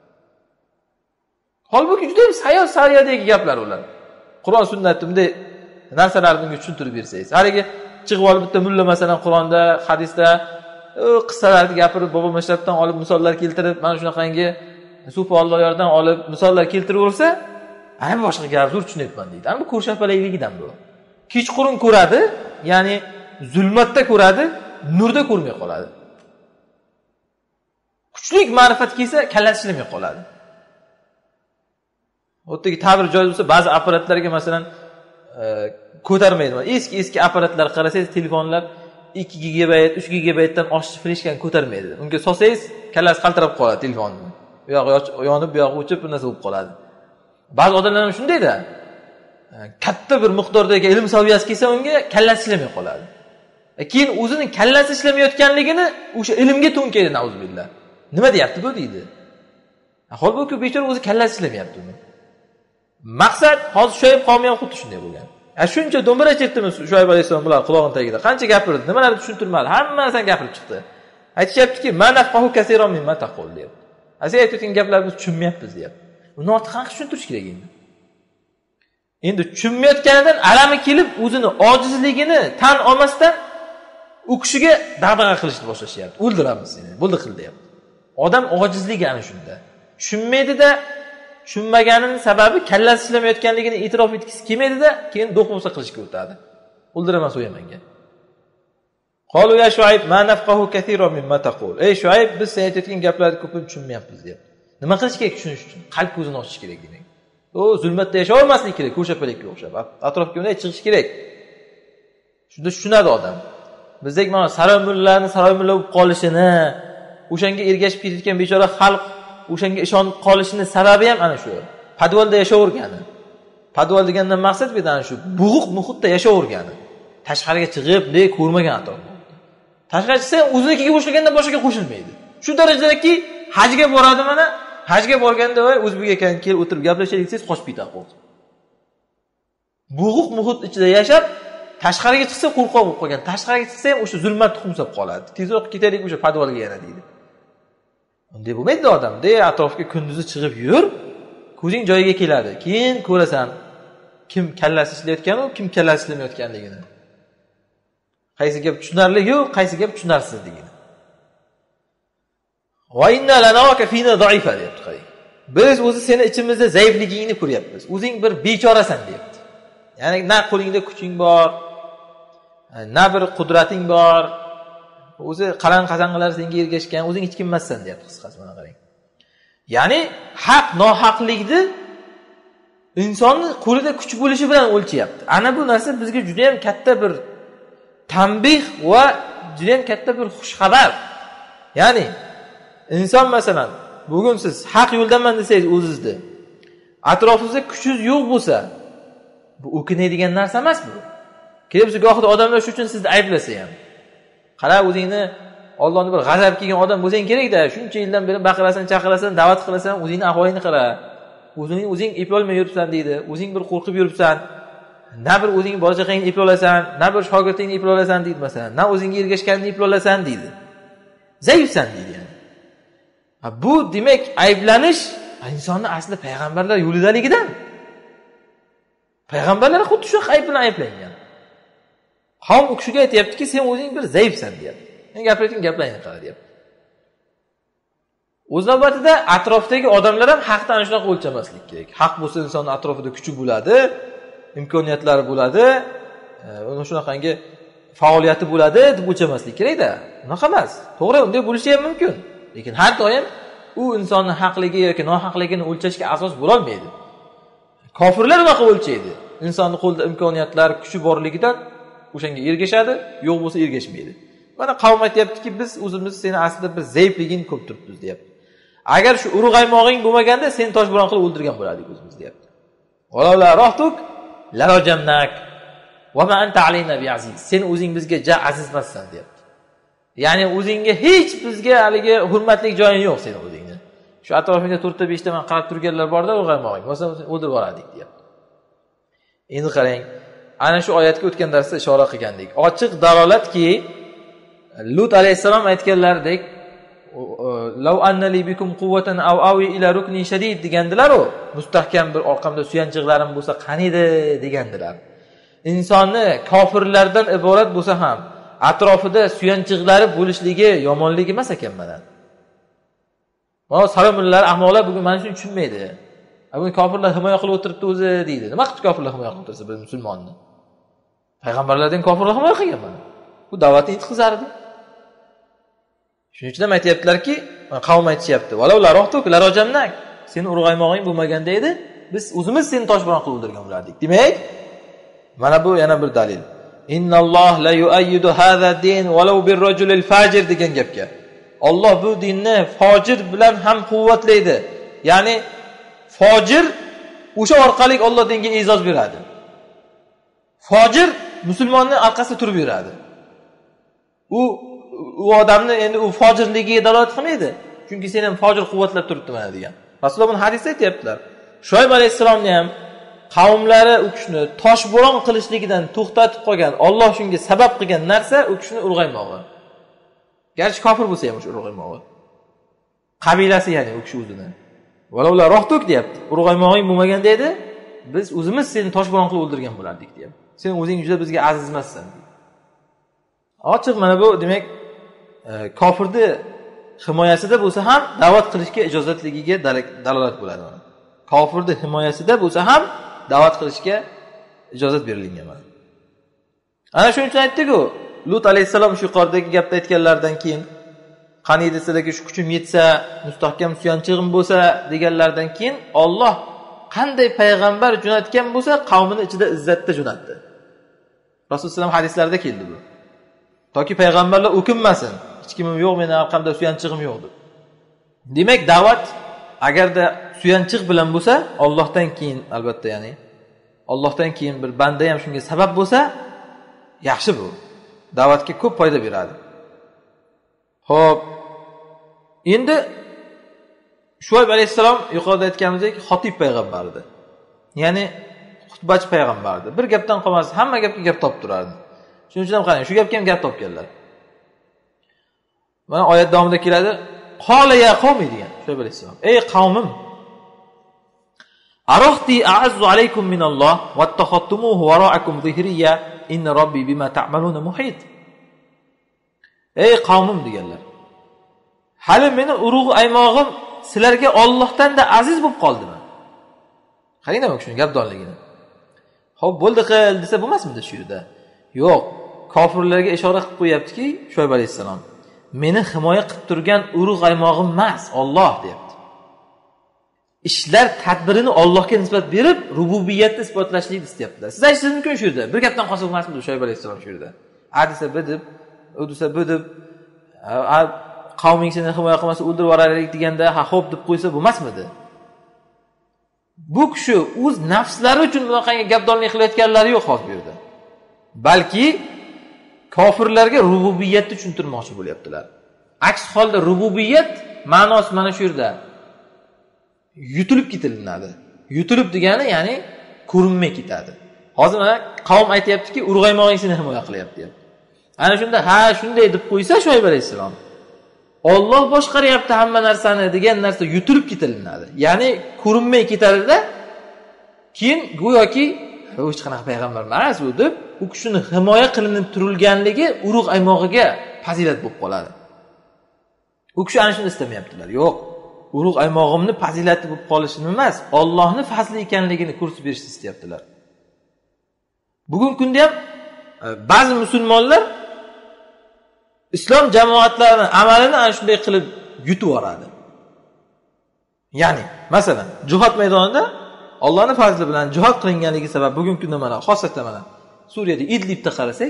Holbuki juda ham sayoz saviyadagi gaplar ular. Qur'on sunnatni bunday narsalarni unga tushuntirib bersangiz. Haligi chiqib olib bitta mulla masalan Qur'onda, hadisda qissalarni gapirib, bobo mashrabdan olib misollar keltirib, mana shunaqangi sufollardan olib misollar keltiraversa, ana boshqa gap zo'r tushunyapman deydi. Ana bu ko'rshapalakligidan bu. Kechqurun ko'radi, ya'ni zulmatda ko'radi, nurda ko'rmay qoladi. Kuchlik ma'rifat kelsa, kallasi ishlamay qoladi. O'tdagi ta'bir joiz bo'lsa, ba'zi apparatlarga masalan ko'tarmaydi. Eski eski apparatlar qarasangiz, telefonlar ikki gigabayt, uch gigabaytdan oshiq fleshkani ko'tarmaydi. Unga solsangiz, kallasi qaltirab qoladi telefonni. Bu yog'i yonib, bu yog'i o'chib, bir narsa bo'lib qoladi. Ba'zi odamlar ham shundayda. Katta bir miqdordagi ilm saviyasi kelsa, unga kallasi ishlamay qoladi. Keyin o'zining kallasi ishlamayotganligini o'sha ilmga to'nkaydi, nauzubillah. Nima deyapti bu deydi. Holbuki bechora o'zi kallasi ishlamayapti uni. Maqsad hozir shoyib qavmi ham xuddi shunday bo'lgan. A shuncha do'mbira chertdimi Shoyib alayhisalom bular qulog'in tagida. Qancha gapirdi, nimalarni tushuntirmadi, hamma narsani gapirib chiqdi. Aytishyaptiki, "Ma nafqahu kaseeran mimma taqul" deyapti. Asli aytayotgan gaplarni biz tushunmayapmiz deyapti. Uni ortiq qancha tushuntirish kerak endi? Endi tushunmayotganidan alami kelib, o'zini ojizligini tan olmasdan u kishiga dag'dag'a qilishni boshlashyapti. O'ldiramiz seni, bo'ldi qil deyapti. Odam ojizligi ana shunda. Tushunmaydi-da, tushunmaganining sababi kallasi ishlamayotganligini e'tirof etgisi kelmaydi-da, keyin do'qmosa qilishga o'tadi. O'ldiraman so'yamanga. Qalu ya Shuayb ma nafqahu kaseeran mimma taqul. Ey Shuayb, biz sen aytayotgan gaplarni ko'p tushunmayapmiz deyapti. Nima qilish kerak tushunish uchun? Qalb ko'zini ochish kerak demak. O zulmatda yashay olmaslik kerak, ko'rshapalakka o'xshab. Atrofga unday chiqish kerak. Shunda tushunadi odam. Bizdek mana saroy mullalarning saroy mulla bo'lib qolishini, o'shanga ergashib ketayotgan bechora xalq o'shanga ishonib qolishining sababi ham ana shu. Podvalda yashayvergani. Podval degandan maqsad bu ana shu bug'uq muhitda yashayvergani. Tashqariga chiqib, ne ko'rmagan atrofni. Tashqariga chiqsa, o'zinikiga qo'shilgandan boshqaga qo'shilmaydi. Shu darajadaki hajga boradi mana, hajga borganda voy o'zbek ekan, kelib o'tirib gaplashaylik desiz, qochib ketadi qo'rqib. Bug'uq muhit ichida yashab, tashqariga chiqsa qo'rqoq bo'lib qolgan. Tashqariga chiqsa ham o'sha zulmat tuxumsab qoladi. Tezroq ketaylik o'sha podvalga yana deydi. Unday bo'lmaydi odam. De atrofga kunduzi chiqib yur, ko'zing joyiga keladi. Keyin ko'rasan kim kallasi ishlayotgan u, kim kallasi ishlamayotganligini. Qaysi gap tushunarli yo'q, qaysi gap tushunarsizligini. Va inna lanaka fina za'ifa deyapti qo'y. Biz o'zi seni ichimizda zaifligingni ko'ryapmiz. O'zing bir bechorasan deyapti. Ya'ni na qo'lingda kuching bor, na bir qudrating bor. O'zi qalan qazanqalar senga ergashgan, o'zing hech kim emassan deyapti qisqasi mana qarang. Ya'ni haq nohaqlikni insonning qo'lida kuch bo'lishi bilan o'lchyapti. Ana bu narsa bizga juda ham katta bir tanbih va juda ham katta bir xushxabar. Ya'ni inson masalan, bugun siz haq yo'ldanman desangiz o'zingizda, atrofingizda kuchingiz yo'q bo'lsa, bu o'kinadigan narsa emas bu. Kelib siz gohida odamlar shu uchun sizni ayblasa ham. Qara o'zingni Allohning bir g'azab kelgan odam bo'lsang kerak-da, shuncha yildan beri baqirasan, chaqirasan, da'vat qilasan, o'zingni ahvolingni qara. O'zing o'zing eplolmay yuribsan deydi. O'zing bir qo'rqib yuribsan. Na bir o'zing bolachaqangni eplolasan, na bir shogirdingni eplolasan deydi masalan. Na o'zingga ergashganingni eplolasan deydi. Zaifsan deydi yani. Ha bu demak ayblanish insonni asli payg'ambarlar yo'lidaligidan. Payg'ambarlar xuddi shu ayb bilan ayblangan. Qavm u kishiga aytayaptiki, sen o'zing bir zaifsan deyapti. Men gapirayotgan gaplaringni qara deyapti. O'z navbatida atrofdagi odamlar ham haqni ana shunaqa o'lchamaslik kerak. Haq bo'lsa insonning atrofida kuchi bo'ladi, imkoniyatlari bo'ladi, uni shunaqangi faoliyati bo'ladi deb o'lchamaslik kerak-da. Unaqa emas. To'g'ri, unday bo'lishi ham mumkin. Lekin har doim u insonning haqligi yoki nohaqligini o'lchashga asos bo'la olmaydi. Kofirlar unaqa o'lchaydi. Insonning qo'lida imkoniyatlar, kuchi borligidan o'shanga ergashadi, yo'q bo'lsa ergashmaydi. Mana qavm aytayaptiki, biz o'zimiz seni aslida bir zaifligingni ko'p turibmiz deyapti. Agar shu urug'aymog'ing bo'lmaganda sen toshbo'ron qilib o'ldirgan bo'lardik o'zimiz deyapti. Walaula rahtuk la rajamnak va ma anta alayna bi'aziz. Sen o'zing bizga ja aziz emassan deyapti. Ya'ni o'zingga hech bizga haligi hurmatli joying yo'q sening o'zingni. Shu atrofingda to'rtta beshta men qarab turganlar borda urug'aymog'ing, bo'lsa o'ldirib yuborardik deyapti. Endi qarang, ana shu oyatga o'tgan darsda ishora qilgandik. Ochiq dalolatki Lut alayhisalom aytganlaridek, "Law anna li bikum quwwatan aw awi ila ruknin shadid" degandilar-ku, mustahkam bir orqamda suyanchiqlarim bo'lsa qaniydi degandilar. Insonni kofirlardan iborat bo'lsa ham atrofida suyanchiqlari bo'lishligi yomonlik emas ekan mana. Mana salomlar ahmoqlar bugun mana shuni tushunmaydi. Bugun kofirlar himoya qilib o'tiribdi o'zi deydi. Nima qilib kofirlar himoya qilib o'tirsa bir musulmonni? Payg'ambarlardan kofirlar himoya qilgan mana. Bu da'vatni intiqizardi. Shuning uchun ham aytayaptilarki, qavm aytishyapti. "Valav la rohtuk la rajamnak." Seni urug'aymog'ing bo'lmaganda edi, biz o'zimiz seni toshbo'ron qilib o'ldirgan bo'lardik. Demak, Mana bu yana bir dalil. Innalloh la yu'ayyidu hadha din walau birrajulil fajir degan gapga. Alloh bu dinni fojir bilan ham quvvatlaydi. Ya'ni fojir o'sha orqali Alloh dinga e'zoz beradi. Fojir musulmonning orqasida turib yuradi. U u odamni endi u fojirligiga dalolat qilmaydi. Chunki sen ham fojir quvvatlab turibdi mana degan. Rasululloh buni hadisda aytibdilar. Shoyb alayhisalomni ham qavmlari u kishini toshbo'ron qilishligidan to'xtatib qolgan, Alloh shunga sabab qilgan narsa u kishini urg'aymog'i. Garchi kofir bo'lsa ham o'sha urg'aymog'i. Qabilasi ya'ni u kishi o'zini. Valovlar rohtok deyapti. Urg'aymog'ing bo'lmaganda edi, biz o'zimiz seni toshbo'ron qilib o'ldirgan bo'lardik deyapti. Sen o'zing juda bizga aziz emassan. Ochiq mana bu demak e, kofirni himoyasida bo'lsa ham da'vat qilishga ijozatligiga dalolat bo'ladi. Kofirni himoyasida bo'lsa ham da'vat qilishga ijozat berilgan mana. Ana shuning uchun aytdik-ku, Lut alayhisalom shu yuqoridagi gapni aytganlardan keyin qaniydi sizlarga shu kuchim yetsa, mustahkam suyanchig'im bo'lsa deganlardan keyin Alloh qanday payg'ambar jo'natgan bo'lsa, qavmini ichida izzatda jo'natdi. Rasululloh sallam hadislarida keldi bu. Toki payg'ambarlar o'kinmasin, hech kimim yo'q, meni orqamda suyanchig'im yo'q deb. Demak, da'vat agarda suyanchiq bilan bo'lsa, Allohdan keyin albatta, ya'ni Allohdan keyin bir banda ham shunga sabab bo'lsa, yaxshi bu. Da'vatga ko'p foyda beradi. Xo'p. Endi Shuayb alayhisalom yuqorida aytganimizdek xotib payg'ambar edi. Ya'ni xutbachi payg'ambar edi. Bir gapdan qolmas, hamma gapga gap topib turardi. Shuning uchun ham qarang, shu gapga ham gap topganlar. Mana oyat davomida keladi, "Qola ya qavmi" degan Shuayb alayhisalom. Ey qavmim, arahti a'azzu alaykum minalloh wattakhadtumuhu wara'akum zihriya inna robbi bima ta'maluna muhit. Ey qavmim deganlar. Hali meni urug' aymog'im sizlarga Allohdan da aziz bo'lib qoldimi? Qaranglar bu kishining gapdonligini. Xo'p, bo'ldi qil desa bo'lmasmidi shu yerda? Yo'q, kofirlarga ishora qilib qo'yaptiki, Shuayb alayhisalom, meni himoya qilib turgan urug' aymog'im emas, Alloh deyapti. Ishlar tadbirini Allohga nisbat berib, rububiyatni isbotlashlikni istayaptilar. Siz aytishingiz mumkin shu yerda. Bir gapdan qolsa bo'lmasmidi Shuayb alayhisalom shu yerda? A desa bu deb, u desa bu deb, qavming seni himoya qilmasa o'ldirib yuboraylik deganda, ha xo'p deb qo'ysa bo'lmasmidi? Bu kishi o'z nafslari uchun bunaqangi gapdonlik qilayotganlari yo'q hozir bu yerda. Balki kofirlarga rububiyatni tushuntirmoqchi bo'lyaptilar. Aks holda rububiyat ma'nosi mana shu yerda yutilib ketilinadi. Yutilib degani ya'ni ko'rinmay ketadi. Hozir mana qavm aytayaptiki, urg'aymog'ing seni himoya qilyapti deb. Ana shunda ha shunday deb qo'ysa Shuayb alayhisalom, Alloh boshqaryapti hamma narsani degan narsa yutilib ketilinadi. Ya'ni ko'rinmay ketadi-da, keyin go'yoki hech qanaqa payg'ambar emas u deb u kishini himoya qilinib turilganligi urug' aymog'iga fazilat bo'lib qoladi. U kishi ana shuni istamayaptilar. Yo'q, urug' aymog'imni fazilati bo'lib qolishini emas, Allohning fazli ekanligini ko'rsatib berishni istayaptilar. Bugungi kunda ham ba'zi musulmonlar islom jamoatlarining amalini ana shunday qilib yutib yoradi. Ya'ni, masalan, jihad maydonida Allohning fazli bilan jihad qilinganligi sabab bugungi kunda mana xosatan mana Suriyada Idlibda qarasak,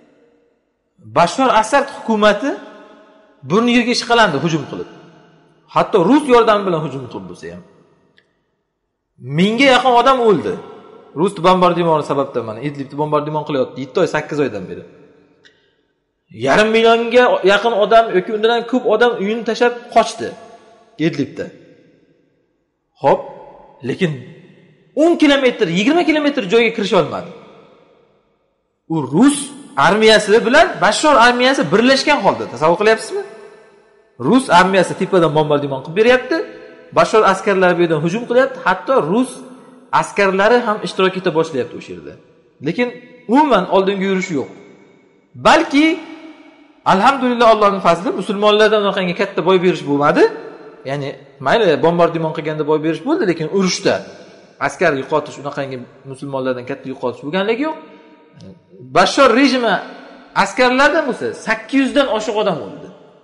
Bashar Asad hukumatı burni yerga ishqalandi hujum qilib. Hatto Rus yordami bilan hujum qilib bo'lsa ham. Mingga yaqin odam o'ldi. Rus bombardimoni sababdan mana Idlibni bombardimon qilyapti yetti oy sakkiz oydan beri. Yarim millionga yaqin odam yoki undan ko'p odam uyini tashlab qochdi Idlibda. Xo'p, lekin o'n kilometr, yigirma kilometr joyga kirisha olmadi. U Rus armiyasi bilan Bashar armiyasi birlashgan holda, tasavvur qilyapsizmi? Rus armiyasi tepadan bombardimon qilib beryapti, Bashar askarlari bu yerdan hujum qilyapti, hatto Rus askarlari ham ishtirok eta boshlayapti o'sha yerda. Lekin umuman oldinga yurish yo'q. Balki alhamdulillah Allohning fazli musulmonlardan unaqangi katta boy berish bo'lmadi. Ya'ni mayli bombardimon qilganda boy berish bo'ldi, lekin urushda askar yo'qotish unaqangi musulmonlardan katta yo'qotish bo'lganligi yo'q. Bashar rejimi askarlardan bo'lsa sakkiz yuz dan oshiq odam o'ldi.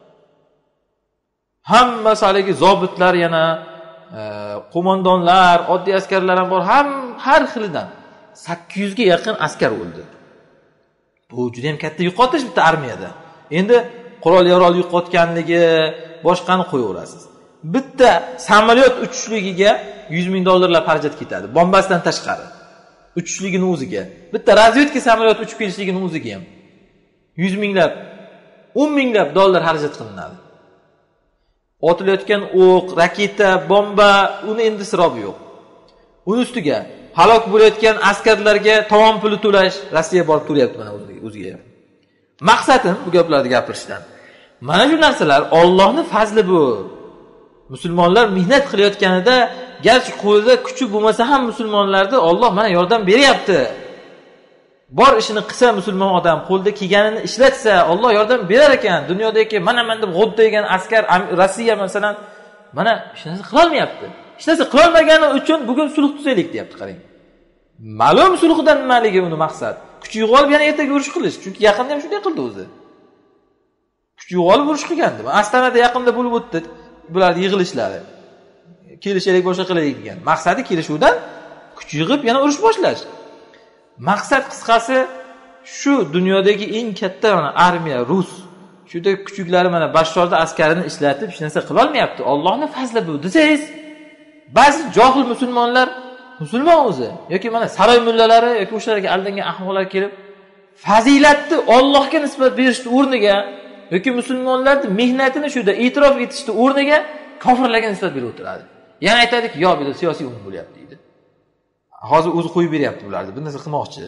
Hammasi haligi zobitlar, yana qo'mondonlar, oddiy askarlar ham bor, ham har xilidan sakkiz yuzga yaqin askar o'ldi. Bu juda ham katta yo'qotish bitta armiyada. Endi qurol yarog' yo'qotganligi, boshqani qo'yaverasiz. Bitta samolyot uchishligiga yuz ming dollarlar xarajat ketadi. Bombasidan tashqari. Uchishligini o'ziga. Bitta razvedka samolyot uchib kelishligini o'ziga ham yuz minglab, o'n minglab dollar xarajat qilinadi. Otilayotgan o'q, raketa, bomba, uni endi sirobi yo'q. Uning ustiga halok bo'layotgan askarlarga tovon puli to'lash Rossiya borib to'layapti mana o'ziga. Maqsadim bu gaplarni gapirishdan. Mana shu narsalar Allohning fazli bu. Musulmonlar mehnat qilayotganida garchi qo'lida kuchi bo'lmasa ham musulmonlarga Alloh mana yordam beryapti. Bor ishini qilsa musulmon odam, qo'lda kelganini ishlatsa Alloh yordam berar ekan. Dunyodagi mana men deb g'o'd degan askar Rossiya masalan mana hech narsa qila olmayapti. Hech narsa qila olmagani uchun bugun sulh tuzaylik deyapti, qarang. Ma'lum sulhdan nimaligi uni maqsad. Kuchi yo'g'olib yana ertaga urush qilish. Chunki yaqinda ham shunday qildi o'zi. Kuchi yo'g'olib urush qilgandi. Ostonada yaqinda bo'lib o'tdi bularning yig'ilishlari. Kelishaylik, boshqa qilaylik degan. Maqsadi kelishuvdan kuch yig'ib yana urush boshlash. Maqsad qisqasi shu dunyodagi eng katta mana armiya Rus. Shunda kuchuklari mana Bashorda askarini ishlatib hech narsa qila olmayapti. Allohning fazli bu desangiz, ba'zi johil musulmonlar musulmon o'zi yoki mana saroy mullalari yoki o'shalarga aldangan ahmoqlar kelib fazilatni Allohga nisbat berishni o'rniga yoki musulmonlarning mehnatini shuda e'tirof etishni o'rniga kofirlarga nisbat berib o'tiradi. Yana aytadiki, "Yo, bu siyosiy o'yin bo'lyapti" deydi. Hozir o'zi qo'yib beryapti ularni, bir narsa qilmoqchi.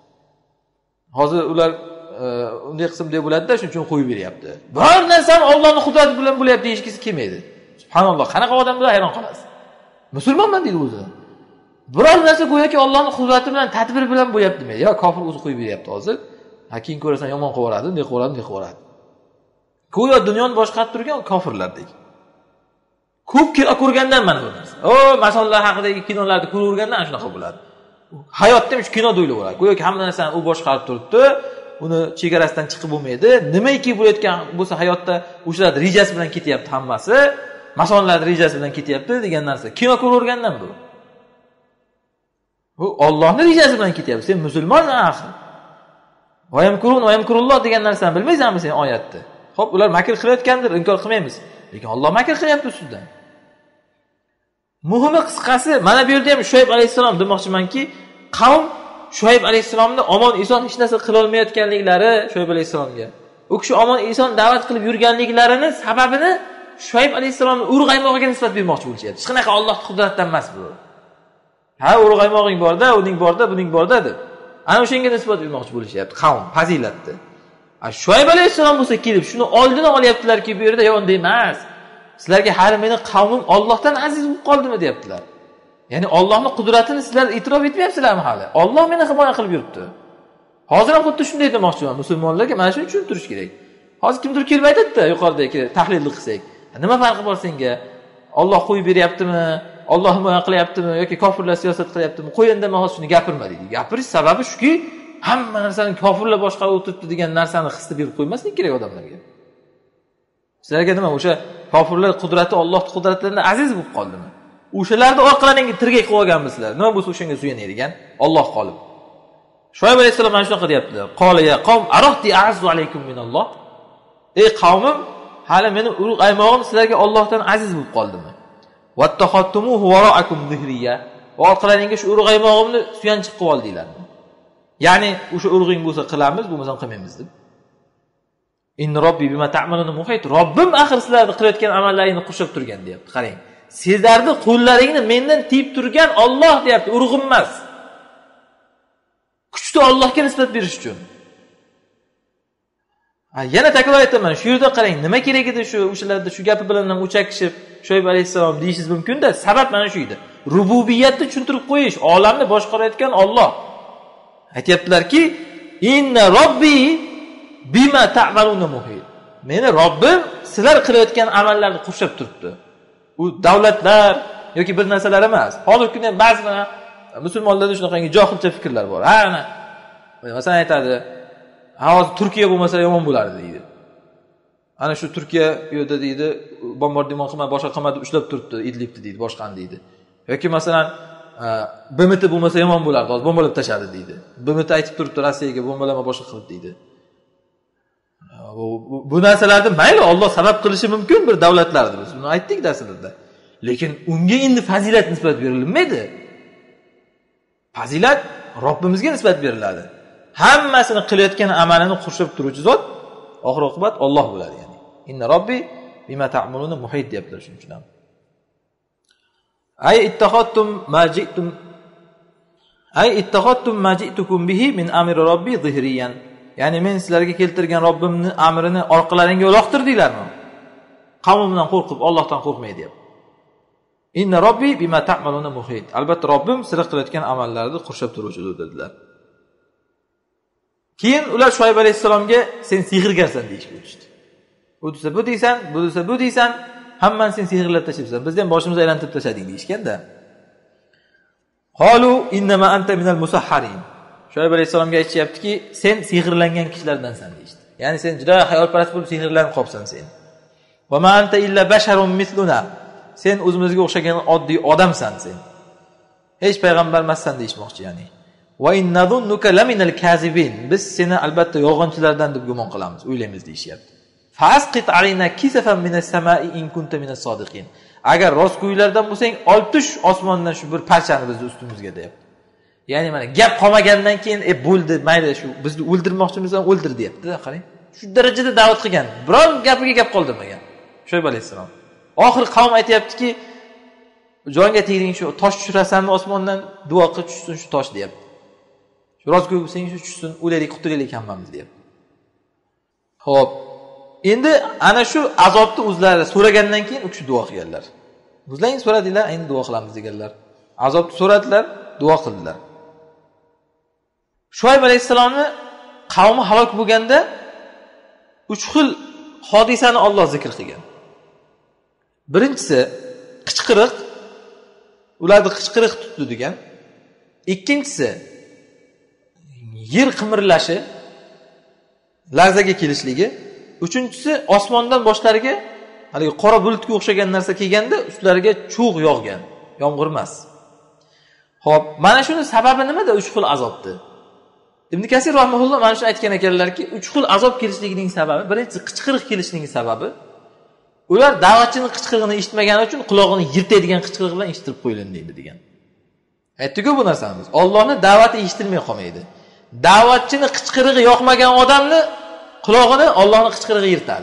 Hozir ular unday qism deb bo'ladi-da, shuning uchun qo'yib beryapti. Bir narsani Allohning qudrati bilan bo'lyapti deyishkisi kelmaydi. Subhanalloh, qanaqa odam bilan hayron qolasiz. Musulmonman deydi o'zi. Biror narsa go'yoki Allohning qudrati bilan, tadbiri bilan bo'lyapti demaydi. Yo, kofir o'zi qo'yib beryapti hozir. Ha, keyin ko'rasan yomon qilib bunday qilib bunday qilib Go'yo dunyoni boshqarib turgan kofirlardek. Ko'p kino ko'rgandan mana bu narsa. O, masonlar haqidagi kinolarni ko'ravergandan shunaqa bo'ladi. Hayotda ham shu kino o'ylayveradi. Go'yoki hamma narsani u boshqarib turibdi, uni chegarasidan chiqib bo'lmaydi. Nimaiki bo'layotgan bo'lsa hayotda o'shalar rejasi bilan ketyapti hammasi, masonlar rejasi bilan ketyapti degan narsa. Kino ko'ravergandan bu. Bu Allohning rejasi bilan ketyapti. Sen musulmonsan axir. Va yamkurun va yamkurulloh degan narsani bilmaysanmi sen oyatda? Xo'p, ular makr qilayotgandir, inkor qilmaymiz. Lekin Alloh makr qilyapti sizdan. Muhimi qisqasi, mana bu yerda ham Shoyib alayhisalom demoqchimanki, qavm Shoyib alayhisalomni omon eson hech narsa qila olmayotganliklari Shoyib alayhisalomga. U kishi omon eson da'vat qilib yurganliklarini sababini Shoyib alayhisalomning urg'aymog'iga nisbat bermoqchi bo'lishyapti. Hech qanaqa Allohning qudratidan emas bu. Ha, urg'aymog'ing borda, uning borda, buning borda deb. Ana o'shanga nisbat bermoqchi bo'lishyapti qavm fazilatni. Shoyib alayhisalom bo'lsa kelib shuni oldini olyaptilarki, bu yerda yo'q emas. Sizlarga hali meni qavmim Allohdan aziz bo'lib qoldimi deyaptilar. Ya'ni Allohning qudratini sizlar e'tirof etmayapsizlarmi hali? Alloh meni himoya qilib yuribdi. Hozir ham xuddi shunday demoqchiman musulmonlarga, mana shuni tushuntirish kerak. Hozir kimdir kelib aytadi-da, yuqoridagi tahlilni qilsak. Nima farqi bor senga? Alloh qo'yib beryaptimi? Alloh himoya qilyaptimi yoki kofirlar siyosat qilyaptimi? Qo'yinda men hozir shuni gapirma deydi. Gapirish sababi shuki, hamma narsani kofirlar boshqarib o'tiribdi degan narsani hisni berib qo'ymaslik kerak odamlarga. Sizlarga nima o'sha kofirlar qudrati Allohning qudratlaridan aziz bo'lib qoldimi? O'shalarni orqalaringga tirgak qilib olganmisizlar. Nima bo'lsa o'shanga suyanadigan Alloh qolib. Shoyib alayhisalom mana shuni deyaptilar. Qala ya qavm arahti a'azzu alaykum minalloh. Ey qavmim, hali meni urug' aymog'im sizlarga Allohdan aziz bo'lib qoldimi? Wattaxattumuhu wara'akum zihriya. Va orqalaringga shu urug' aymog'imni suyanchiq qilib oldinglarmi? Ya'ni o'sha urug'ing bo'lsa qilamiz, bo'lmasa qilmaymiz deb. In robbi bima ta'maluna muhit. Robbim axir sizlarni qilayotgan amallaringizni qushib turgan deyapti. Qarang. Sizlarni qo'llaringni mendan tiyib turgan Alloh deyapti, urug'im emas. Kuchni Allohga nisbat berish uchun. Ha, yana takror aytaman, shu yerda qarang, nima kerak edi shu o'shalarda shu gapi bilan ham o'chakishib Shoyib alayhisalom deyishingiz mumkin-da, sabab mana shu edi. Rububiyatni tushuntirib qo'yish, olamni boshqarayotgan Alloh. Aytayaptilar-ki, inna robbi bima ta'maluna muhit. Meni Robbim sizlar qilayotgan amallarni qurshab turibdi. U davlatlar yoki bir narsalar emas. Hozirgi kunda ham ba'zi musulmonlarda shunaqangi johilcha fikrlar bor. Ha, ana. Masalan aytadi, hozir Turkiya bo'lmasa yomon bo'lardi deydi. Ana shu Turkiya bu yerda deydi, bombardimon qilmay boshqa qilmadi ushlab turibdi, Idlibni deydi, boshqani deydi. Yoki masalan, B M T bo'lmasa yomon bo'lardi, hozir bombalab tashadi deydi. B M T aytib turibdi Rossiyaga bombalama boshqa qilib deydi. Bu, bu, bu narsalarni mayli Alloh sabab qilishi mumkin bir davlatlarda, biz buni aytdik darslarda. Lekin unga endi fazilat nisbat berilmaydi. Fazilat Robbimizga nisbat beriladi. Hammasini qilayotgan amalini qurshab turuvchi zot oxir oqibat Alloh bo'ladi ya'ni. Inna robbi bima ta'maluna muhit deyaptilar shuning uchun ham. Ay ittakhadtum ma ji'tum Ay ittakhadtum ma ji'tukum bihi min amri robbi zihriyan. Ya'ni men sizlarga keltirgan Robbimning amrini orqalaringga uloqtirdinglarmi? Qavmimdan qo'rqib, Allohdan qo'rqmay deyapti. Inna robbi bima ta'maluna muhit. Albatta Robbim sizlar qilayotgan amallarni qurshab turuvchidir dedilar. Keyin ular Shoyib alayhisalomga sen sehrgarsan deyishga o'tishdi. Bu desa bu deysan, bu desa bu deysan, hammani sen sehrlab tashlaysan. Bizni ham boshimizni aylantirib tashlading deyishganda. Qalu innama anta minal musahharin. Shoyib alayhisalomga aytishyaptiki, sen sehrlangan kishilardansan deyishdi. Ya'ni sen juda xayolparast bo'lib sehrlanib qolibsan sen. Va ma anta illa basharun misluna. Sen o'zimizga o'xshagan oddiy odamsan sen. Hech payg'ambar emassan deyishmoqchi ya'ni. Va innadhunnuka laminal kazibin. Biz seni albatta yolg'onchilardan deb gumon qilamiz, o'ylaymiz deyishyapti. Fasqit alayna kisafan minas samai in kunta minas sodiqin. Agar rostgo'ylardan bo'lsang, olib tush osmondan shu bir parchani bizni ustimizga deyapti. Ya'ni mana gap qolmagandan keyin e bo'ldi, mayli shu bizni o'ldirmoqchimisan, o'ldir deyapti. Qarang. Shu darajada da'vat qilgan. Biron gapiga gap qoldirmagan. Shoyib alayhisalom. Oxir qavm aytayaptiki, jonga tegding shu tosh tushirasanmi osmondan, duo qil tushsin shu tosh deyapti. Shu rostgo'y bo'lsang shu tushsin, o'laylik, qutulaylik hammamiz deyapti. Xo'p. Endi ana shu azobni o'zlari so'ragandan keyin u kishi duo qilganlar. O'zlaring so'radinglar, endi duo qilamiz deganlar. Azobni so'radilar, duo qildilar. Shoyib alayhisalomni qavmi halok bo'lganda uch xil hodisani Alloh zikr qilgan. Birinchisi qichqiriq, ularni qichqiriq tutdi degan. Ikkinchisi yer qimirlashi, larzaga kelishligi. Uchinchisi osmondan boshlariga haligi qora bulutga o'xshagan narsa kelganda ustlariga cho'g' yog'gan, yomg'ir emas. Xo'p, mana shuni sababi nimada uch xil azobdi? Ibn Kasir rahimahulloh mana shuni aytgan ekanlarki, uch xil azob kelishligining sababi, birinchisi qichqiriq kelishining sababi, ular da'vatchining qichqirig'ini eshitmagani uchun quloqini yirtadigan qichqiriq bilan eshittirib qo'yiladi degan. Aytdik-ku bu narsani biz. Allohning da'vati eshitilmay qolmaydi. Da'vatchini qichqirig'i yoqmagan odamni qulog'ini Allohning qichqirig'i yirtadi.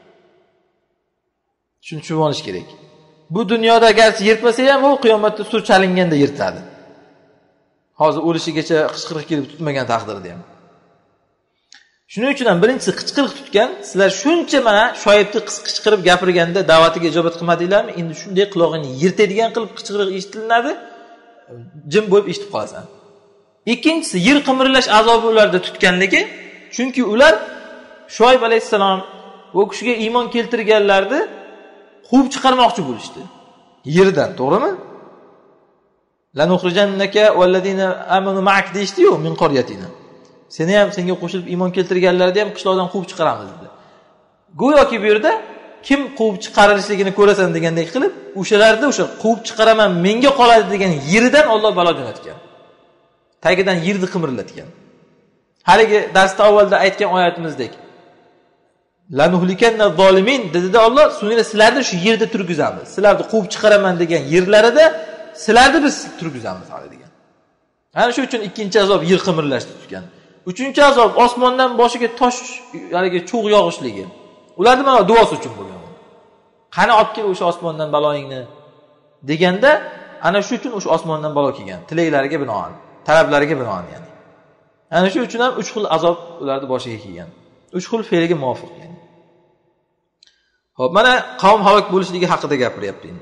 Shuni tushunib olish kerak. Bu dunyoda garchi yirtmasa ham, u qiyomatda sur chalinganda yirtadi. Hozir o'lishigacha qichqiriq kelib tutmagan taqdirda ham. Shuning uchun ham birinchisi qichqiriq tutgan, sizlar shuncha mana shoyibni qichqirib gapirganda da'vatiga ijobat qilmadinglarmi? Endi shunday quloqini yirtadigan qilib qichqiriq eshitilinadi, jim bo'lib eshitib qolasan. Ikkinchisi yer qimirlash azobi ularda tutganligi, chunki ular Shoyib alayhisalom bu kishiga iymon keltirganlarni quvib chiqarmoqchi bo'lishdi. Yerdan, to'g'rimi? Lanukhrijannaka wallazina amanu ma'ak deyshti-yu min qaryatina. Seni ham senga qo'shilib iymon keltirganlarni ham qishloqdan quvib chiqaramiz dedi. Go'yoki bu yerda kim quvib chiqarilishligini ko'rasan degandek qilib, o'shalarni o'sha quvib chiqaraman, menga qoladi degan yeridan Alloh balo jo'natgan. Tagidan yerni qimirlatgan. Haligi darsda avvalda aytgan oyatimizdek Lanuhlikanna zolimin dedi-da Alloh, so'ngra sizlarni shu yerda turgizamiz. Sizlarni quvib chiqaraman degan yerlarida sizlarni biz turgizamiz hali degan. Ana shu uchun ikkinchi azob yer qimirlashni tutgan. Uchinchi azob osmondan boshiga tosh, haligi cho'g' yog'ishligi. Ularning mana duosi uchun bo'lgan. Qani olib kel o'sha osmondan baloyingni deganda, ana shu uchun o'sha osmondan balo kelgan. Tilaklariga binoan, talablariga binoan ya'ni. Ana shu uchun ham uch xil azob ularning boshiga kelgan. uch xil fe'liga muvofiq ya'ni. Xo'p, mana qavm halok bo'lishligi haqida gapiryapti endi.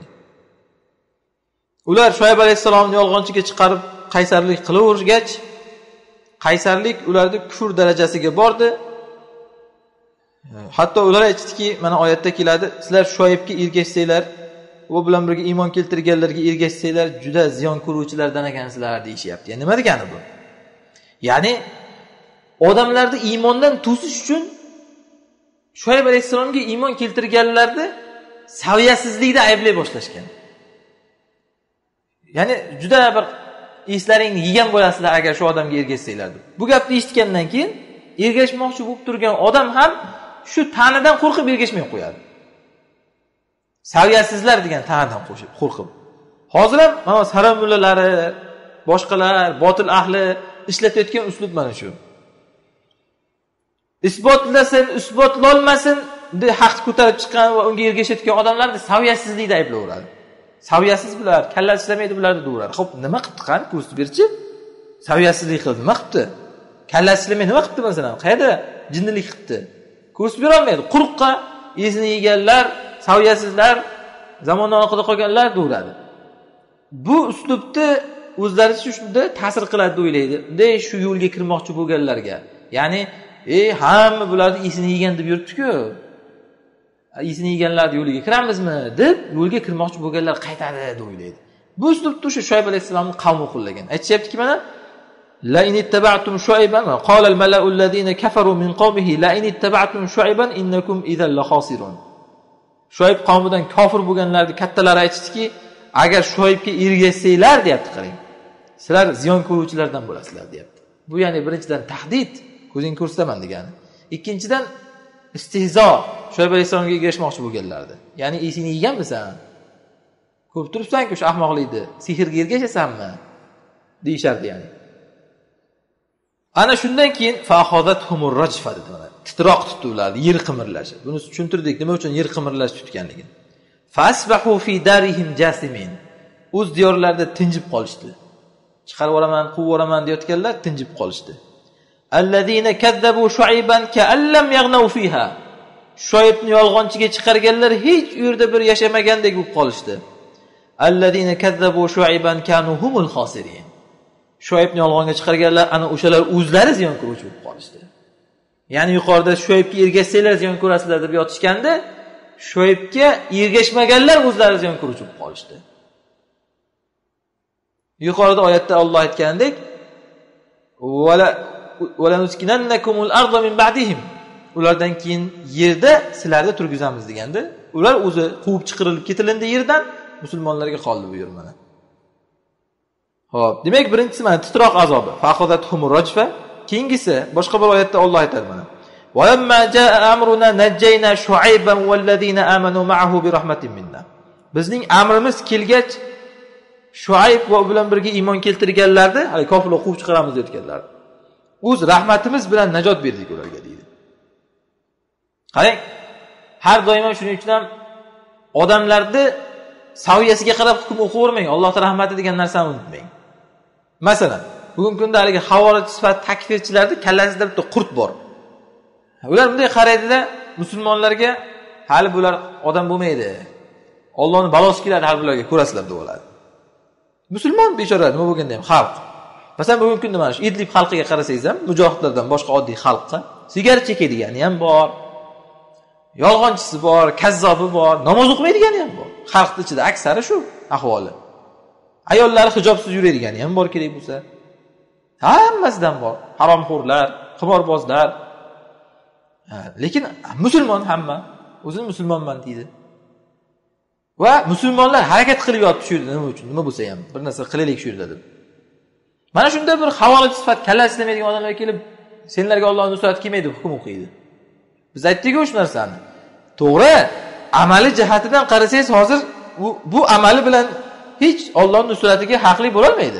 Ular Shoyib alayhisalomni yolg'onchiga chiqarib qaysarlik qilavergach, qaysarlik ularning kufr darajasiga bordi. Hatto ular aytdiki, mana oyatda keladi, sizlar Shoyibga ergashsanglar, u bilan birga iymon keltirganlarga ergashsanglar, juda ziyon ko'ruvchilardan ekansizlar deyishyapti. Ya'ni nima degani bu? Ya'ni odamlarni iymondan to'sish uchun Shoyib alayhisalomga iymon keltirganlarni saviyasizlikda ayblay boshlashgan. Ya'ni juda bir eslaringni yegan bo'lasizlar agar shu odamga ergashsanglar deb. Bu gapni eshitgandan keyin ergashmoqchi bo'lib turgan odam ham shu ta'nidan qo'rqib ergashmay qo'yadi. Saviyasizlar degan ta'nidan qo'rqib. Hozir ham mana saram mullalari, boshqalar, botil ahli ishlatayotgan uslub mana shu. Isbotlasin, isbotlolmasin deb haqni ko'tarib chiqqan va unga ergashayotgan odamlarni saviyasizlikda ayblayveradi. Saviyasiz bular, kallasi ishlamaydi bularni deyveradi. Xo'p, nima qildi qani ko'rsatib berchi? Saviyasizlik qildi, nima qildi? Kallasi ishlamaydi, nima qildi masalan? Qayerda jinnilik qildi? Ko'rsatib bera olmaydi. Quruqqa esini yeganlar, saviyasizlar, zamondan orqada qolganlar deyveradi. Bu uslubni o'zlaricha shunda ta'sir qiladi deb o'ylaydi. Bunday shu yo'lga kirmoqchi bo'lganlarga. Ya'ni, "Ey, hamma bularni esini yegan deb yuribdi-ku. Esini yeganlar yo'liga kiramizmi?" deb yo'lga kirmoqchi bo'lganlar qaytadi deb o'ylaydi. Bu uslubni o'sha Shoyb alayhisolamning qavmi qo'llagan. Aytishyaptiki mana la in ittaba'tum shuayban va qala al-mala'u allazina kafaru min qawmihi la in ittaba'tum shuayban innakum idhan la khasirun. Shoyb qavmidan kofir bo'lganlarning kattalari aytishdiki, agar Shoybga ergashsanglar deyapti, qarang. Sizlar ziyon ko'ruvchilardan bo'lasizlar deyapti. Bu ya'ni birinchidan tahdid, ko'zing ko'rsataman degani. Ikkinchidan istihzo, Shoyb alayhisolamga ergashmoqchi bo'lganlardi. Ya'ni esingni yeganmisan? Ko'p turibsan-ku shu ahmoqlikni, sehrga ergashasanmi? deyishardi ya'ni. Ana shundan keyin fahodathumur rajfa dedi mana. Titroq tutdi ularni, yer qimirlashi. Buni tushuntirdik, nima uchun yer qimirlash tutganligini. Fasbahu fi darihim jasimin. O'z diyorlarida tinjib qolishdi. Chiqarib o'raman, quvib o'raman deyotganlar tinjib qolishdi. Allazina kazzabu shuayban ka'allam yaghnaw fiha. Shoybni yolg'onchiga chiqarganlar hech u yerda bir yashamagandek bo'lib qolishdi. Allazina kazzabu shuayban kanu humul khasirin. Shoybni yolg'onga chiqarganlar ana o'shalar o'zlari ziyon ko'ruvchi bo'lib qolishdi. Ya'ni yuqorida Shoybga ergashsanglar ziyon ko'rasizlar deb yotishganda, Shoybga ergashmaganlar o'zlari ziyon ko'ruvchi bo'lib qolishdi. Yuqorida oyatda Alloh aytgandek, "Wala wala nuskinannakumul arda min ba'dihim." Ulardan keyin yerda sizlarni turgizamiz deganda, ular o'zi quvib chiqarilib ketilindi yerdan, musulmonlarga qoldi bu yer mana. Xo'p, demak birinchisi mana titroq azobi, fahodathumur rajfa. Keyingisi boshqa bir oyatda Alloh aytadi mana. "Wa lamma jaa amruna najjayna shuayban wallazina amanu ma'ahu bi rahmatin minna." Bizning amrimiz kelgach, Shuayb va u bilan birga iymon keltirganlarni, hali kofirlar quvib chiqaramiz deyotganlar. O'z rahmatimiz bilan najot berdik ularga deydi. Qarang, har doim shuning uchun ham odamlarni saviyasiga qarab hukm o'qivermang. Allohning rahmati degan narsani unutmang. Masalan, bugungi kunda haligi havorij sifat takfirchilarda kallasida bitta qurt bor. Ular bunday qaraydida musulmonlarga hali bular odam bo'lmaydi. Allohning balosi keladi hali bularga ko'rasizlar deb oladi. Musulmon bechora nima bo'lganda ham xalq. Masalan, bugungi kunda mana shu Idlib xalqiga qarasangiz ham mujohidlardan boshqa oddiy xalqqa sigaret chekadigan ham bor. Yolg'onchisi bor, kazzobi bor, namoz o'qimaydigani ham bor. Xalqning ichida aksari shu ahvoli. Ayollari hijobsiz yuradigan ham bor kerak bo'lsa. Hammasidan bor. Haromxo'rlar, qimorbozlar. Lekin musulmon hamma, o'zini musulmonman deydi. Va musulmonlar harakat qilib yotib shu yerda nima uchun? Nima bo'lsa ham bir narsa qilaylik shu yerda deb. Mana shunda bir havolaj sifat kallasi demaydigan odamlar kelib, senlarga Allohning nusrati kelmaydi hukm o'qiydi. Biz aytdik-ku shu narsani. To'g'ri, amali jihatidan qarasangiz hozir bu bu amali bilan hech Allohning nusratiga haqli bo'la olmaydi.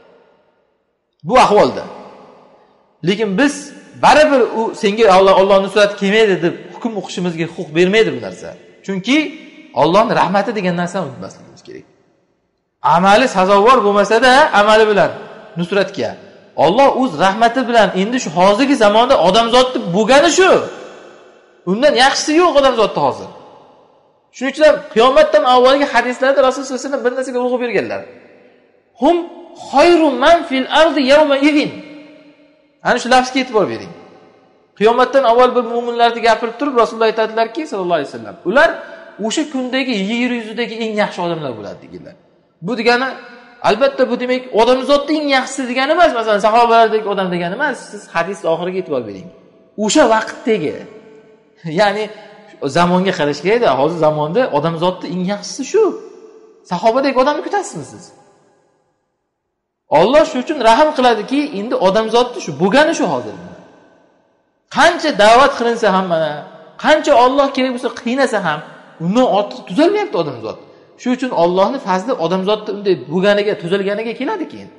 Bu ahvolda. Lekin biz baribir u senga Alloh Allohning nusrati kelmaydi deb hukm o'qishimizga huquq bermaydi bu narsa. Chunki Allohning rahmati degan narsani unutmasligimiz kerak. Amali sazovor bo'lmasa-da, amali bilan nusratga Alloh o'z rahmati bilan endi shu hozirgi zamonda odamzodni bo'lgani shu. Undan yaxshisi yo'q odamzodda hozir. Shuning uchun ham qiyomatdan avvalgi hadislarda Rasululloh sollallohu alayhi vasallam bir narsaga urg'u berganlar. Hum xayru man fil ardi yawma idin. Ana shu lafzga e'tibor bering. Qiyomatdan avval bir mu'minlarni gapirib turib Rasululloh aytadilar-ki, sallallohu alayhi vasallam, ular o'sha kundagi yer yuzidagi eng yaxshi odamlar bo'ladi deganlar. Bu degani albatta bu demak odamzodning eng yaxshisi degani emas, masalan sahobalardagi odam degani emas. Siz hadis oxiriga e'tibor bering. O'sha vaqtdagi, ya'ni zamonga qarash kerak-da. Hozir zamonda odamzodning eng yaxshisi shu. Sahobadagi odamni kutasizmi siz? Alloh shu uchun rahm qiladiki, endi odamzodni shu bo'lgani shu hozir. Qancha da'vat qilinsa ham mana, qancha Alloh kerak bo'lsa qiynasa ham, undan ortiq tuzalmayapti odamzod. Shu uchun Allohning fazli odamzodni unday bo'lganiga, tuzalganiga keladi keyin.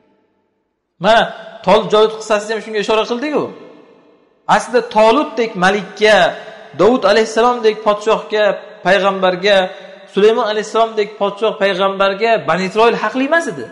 Mana Tolut Jolut qissasida ham shunga ishora qildik-ku. Aslida Tolutdek malikka, Davud alayhisalomdek podshohga, payg'ambarga, Sulaymon alayhisalomdek podshoh payg'ambarga Bani Isroil haqli emas edi.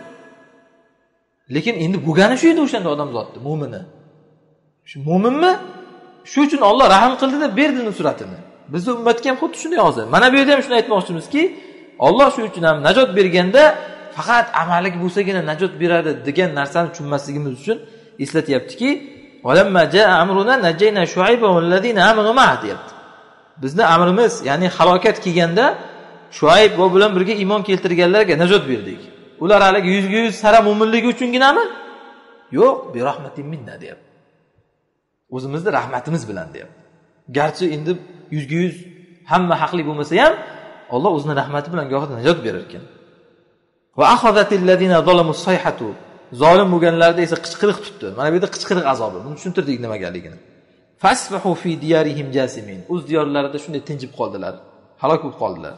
Lekin endi bo'lgani shu edi o'shanda odamzodni, mu'mini. Shu mu'minmi? Shu uchun Alloh rahm qildi-da berdi nusratini. Bizning ummatga ham xuddi shunday hozir. Mana bu yerda ham shuni aytmoqchimizki, Alloh shu uchun ham najot berganda faqat amalik bo'lsagina najot beradi degan narsani tushunmasligimiz uchun eslatyaptiki, "Valamma jaa amruna najayna Shuayba vallazina amanu ma'a" deyapti. Bizning amrimiz, ya'ni halokat kelganda Shuayb va bilan birga iymon keltirganlarga najot berdik. Ular hali yuzga yuz sara mo'minligi uchunginami? Yo'q, bi rahmatin minna deyapti. O'zimizning rahmatimiz bilan deyapti. Garchi endi yuzga yuz hamma haqli bo'lmasa ham, Alloh o'zining rahmati bilan go'yoqda najot berar ekan. Va akhadatil ladina zalamus sayhatu. Zolim bo'lganlarda esa qichqiriq tutdi. Mana bu yerda qichqiriq azobi. Buni tushuntirdik nimagaligini. Fasbahu fi diyarihim jasimin. O'z diyorlarida shunday tinchib qoldilar, halok bo'lib qoldilar.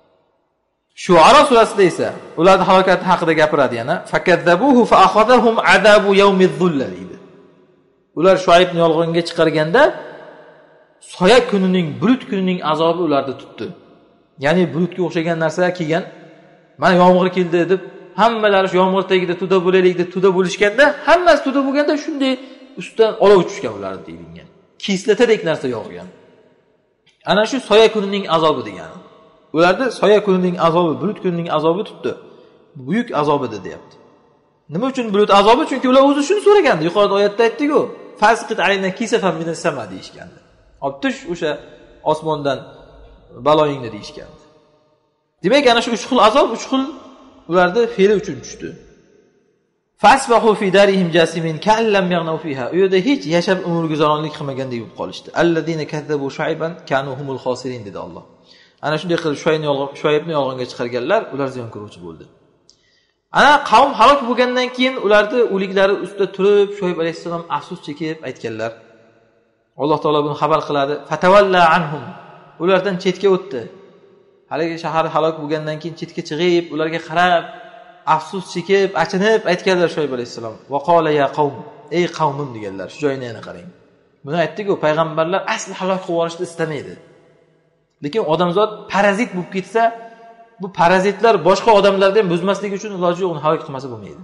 Shuara surasida esa ularning halokati haqida gapiradi yana. Fakazzabuhu fa akhadahum azabu yawmiz zullal. Ular Shuaybni yolg'onga chiqarganda soya kunining, bulut kunining azobi ularni tutdi. Ya'ni bulutga o'xshagan narsalar kelgan. Mana yomg'ir keldi deb hammalari shu yomg'ir tagida tuda bo'laylik deb tuda bo'lishganda, hammasi tuda bo'lganda shunday ustidan olov tushgan ularni deyilgan. Kislatadek narsa yog'gan. Ana shu soya kunining azobi degani. Ularda soya kunining azobi, bulut kunining azobi tutdi. Buyuk azob edi deyapti. Nima uchun bulut azobi? Chunki ular o'zi shuni so'ragandi. Yuqorida oyatda aytdik-ku, "Fasqit alayna kisafan minas sama" deyishgandi. Olib tush o'sha osmondan baloyingni deyishgandi. Demak, ana shu uch xil azob, uch xil ularda fe'li uchun tushdi. Fasbahu fi darihim jasimin ka'allam yaghnaw fiha. U yerda hech yashab umr guzoronlik qilmagandek bo'lib qolishdi. Allazina kazzabu Shuayban kanu humul khosirin dedi Alloh. Ana shunday qilib Shuaybni yolg'onga chiqarganlar, ular ziyon ko'ruvchi bo'ldi. Ana qavm halok bo'lgandan keyin ularni o'liklari ustida turib Shuayb alayhisalom afsus chekib aytganlar. Alloh taolo buni xabar qiladi. Fatawalla anhum. Ulardan chetga o'tdi. Haligi shahar halok bo'lgandan keyin chetga chiqib, ularga qarab, afsus chekib, achinib aytganlar Shuayb alayhisalom. Va qala ya qavm, ey qavmim deganlar. Shu joyini yana qarang. Buni aytdik-ku, payg'ambarlar asli halok qilib yuborishni istamaydi. Lekin odamzod parazit bo'lib ketsa, bu parazitlar boshqa odamlardan buzmasligi uchun iloji yo'q, uni halok qilmasa bo'lmaydi.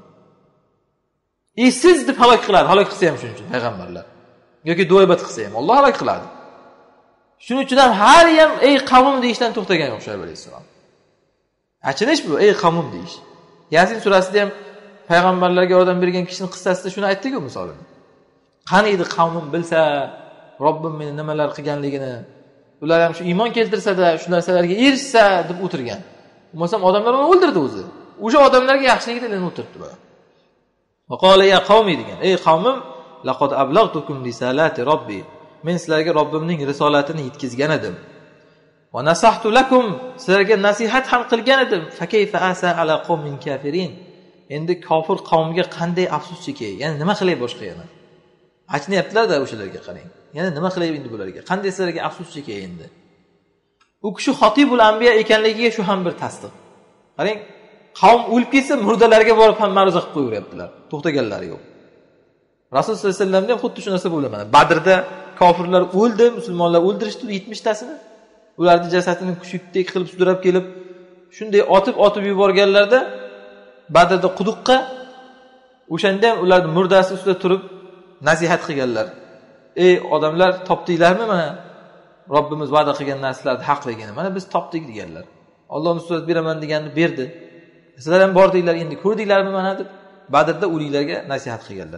E siz deb halok qiladi, halok qilsa ham shuning uchun payg'ambarlar. Yoki duoibat qilsa ham Alloh halok qiladi. Shuning uchun ham har ham ey qavmim deyishdan to'xtagan yo'q Shuayb alayhisalom. Achinish bu, ey qavmim deyish. Yasin surasida ham payg'ambarlarga yordam bergan kishining qissasida shuni aytdik-ku misolini. Qani edi qavmim bilsa, Robbim meni nimalar qilganligini, ular ham shu iymon keltirsa-da, shu narsalarga erishsa deb o'tirgan. Bo'lmasam odamlar uni o'ldirdi o'zi. O'sha odamlarga yaxshilikni o'tirdi bu. Va qala ya qavmi degan. Ey qavmim, laqad ablagtukum risalati robbi. Men sizlarga Robbimning risolatini yetkazgan edim. Va nasahtu lakum, sizlarga nasihat ham qilgan edim. Fa kayfa asa ala qawmin kafirin. Endi kofir qavmga qanday afsus chekay? Ya'ni nima qilay boshqa yana? Achinyaptilar-da o'shalarga qarang. Yana nima qilay endi bularga? Qanday sizlarga afsus chekay endi? U kishi xotibul anbiya ekanligiga shu ham bir tasdiq. Qarang, qavm o'lib ketsa murdalarga borib ham ma'ruza qilib qo'yaveryaptilar. To'xtaganlari yo'q. Rasul sollallohu alayhi vasallam ham xuddi shu narsa bo'ldi mana. Badrda kofirlar o'ldi, musulmonlar o'ldirishdi yetmish tasini. Ularning jasadini kuchukdek qilib sudrab kelib, shunday otib-otib yuborganlarda Badrda quduqqa o'shanda ham ularning murdasi ustida turib nasihat qilganlar. Ey odamlar, topdinglarmi mana Robbimiz va'da qilgan narsalarni haqligini? Mana biz topdik deganlar. Alloh nusrat beraman deganini berdi. Sizlar ham bordinglar, endi ko'rdinglarmi mana deb Badrda o'liklarga nasihat qilganlar.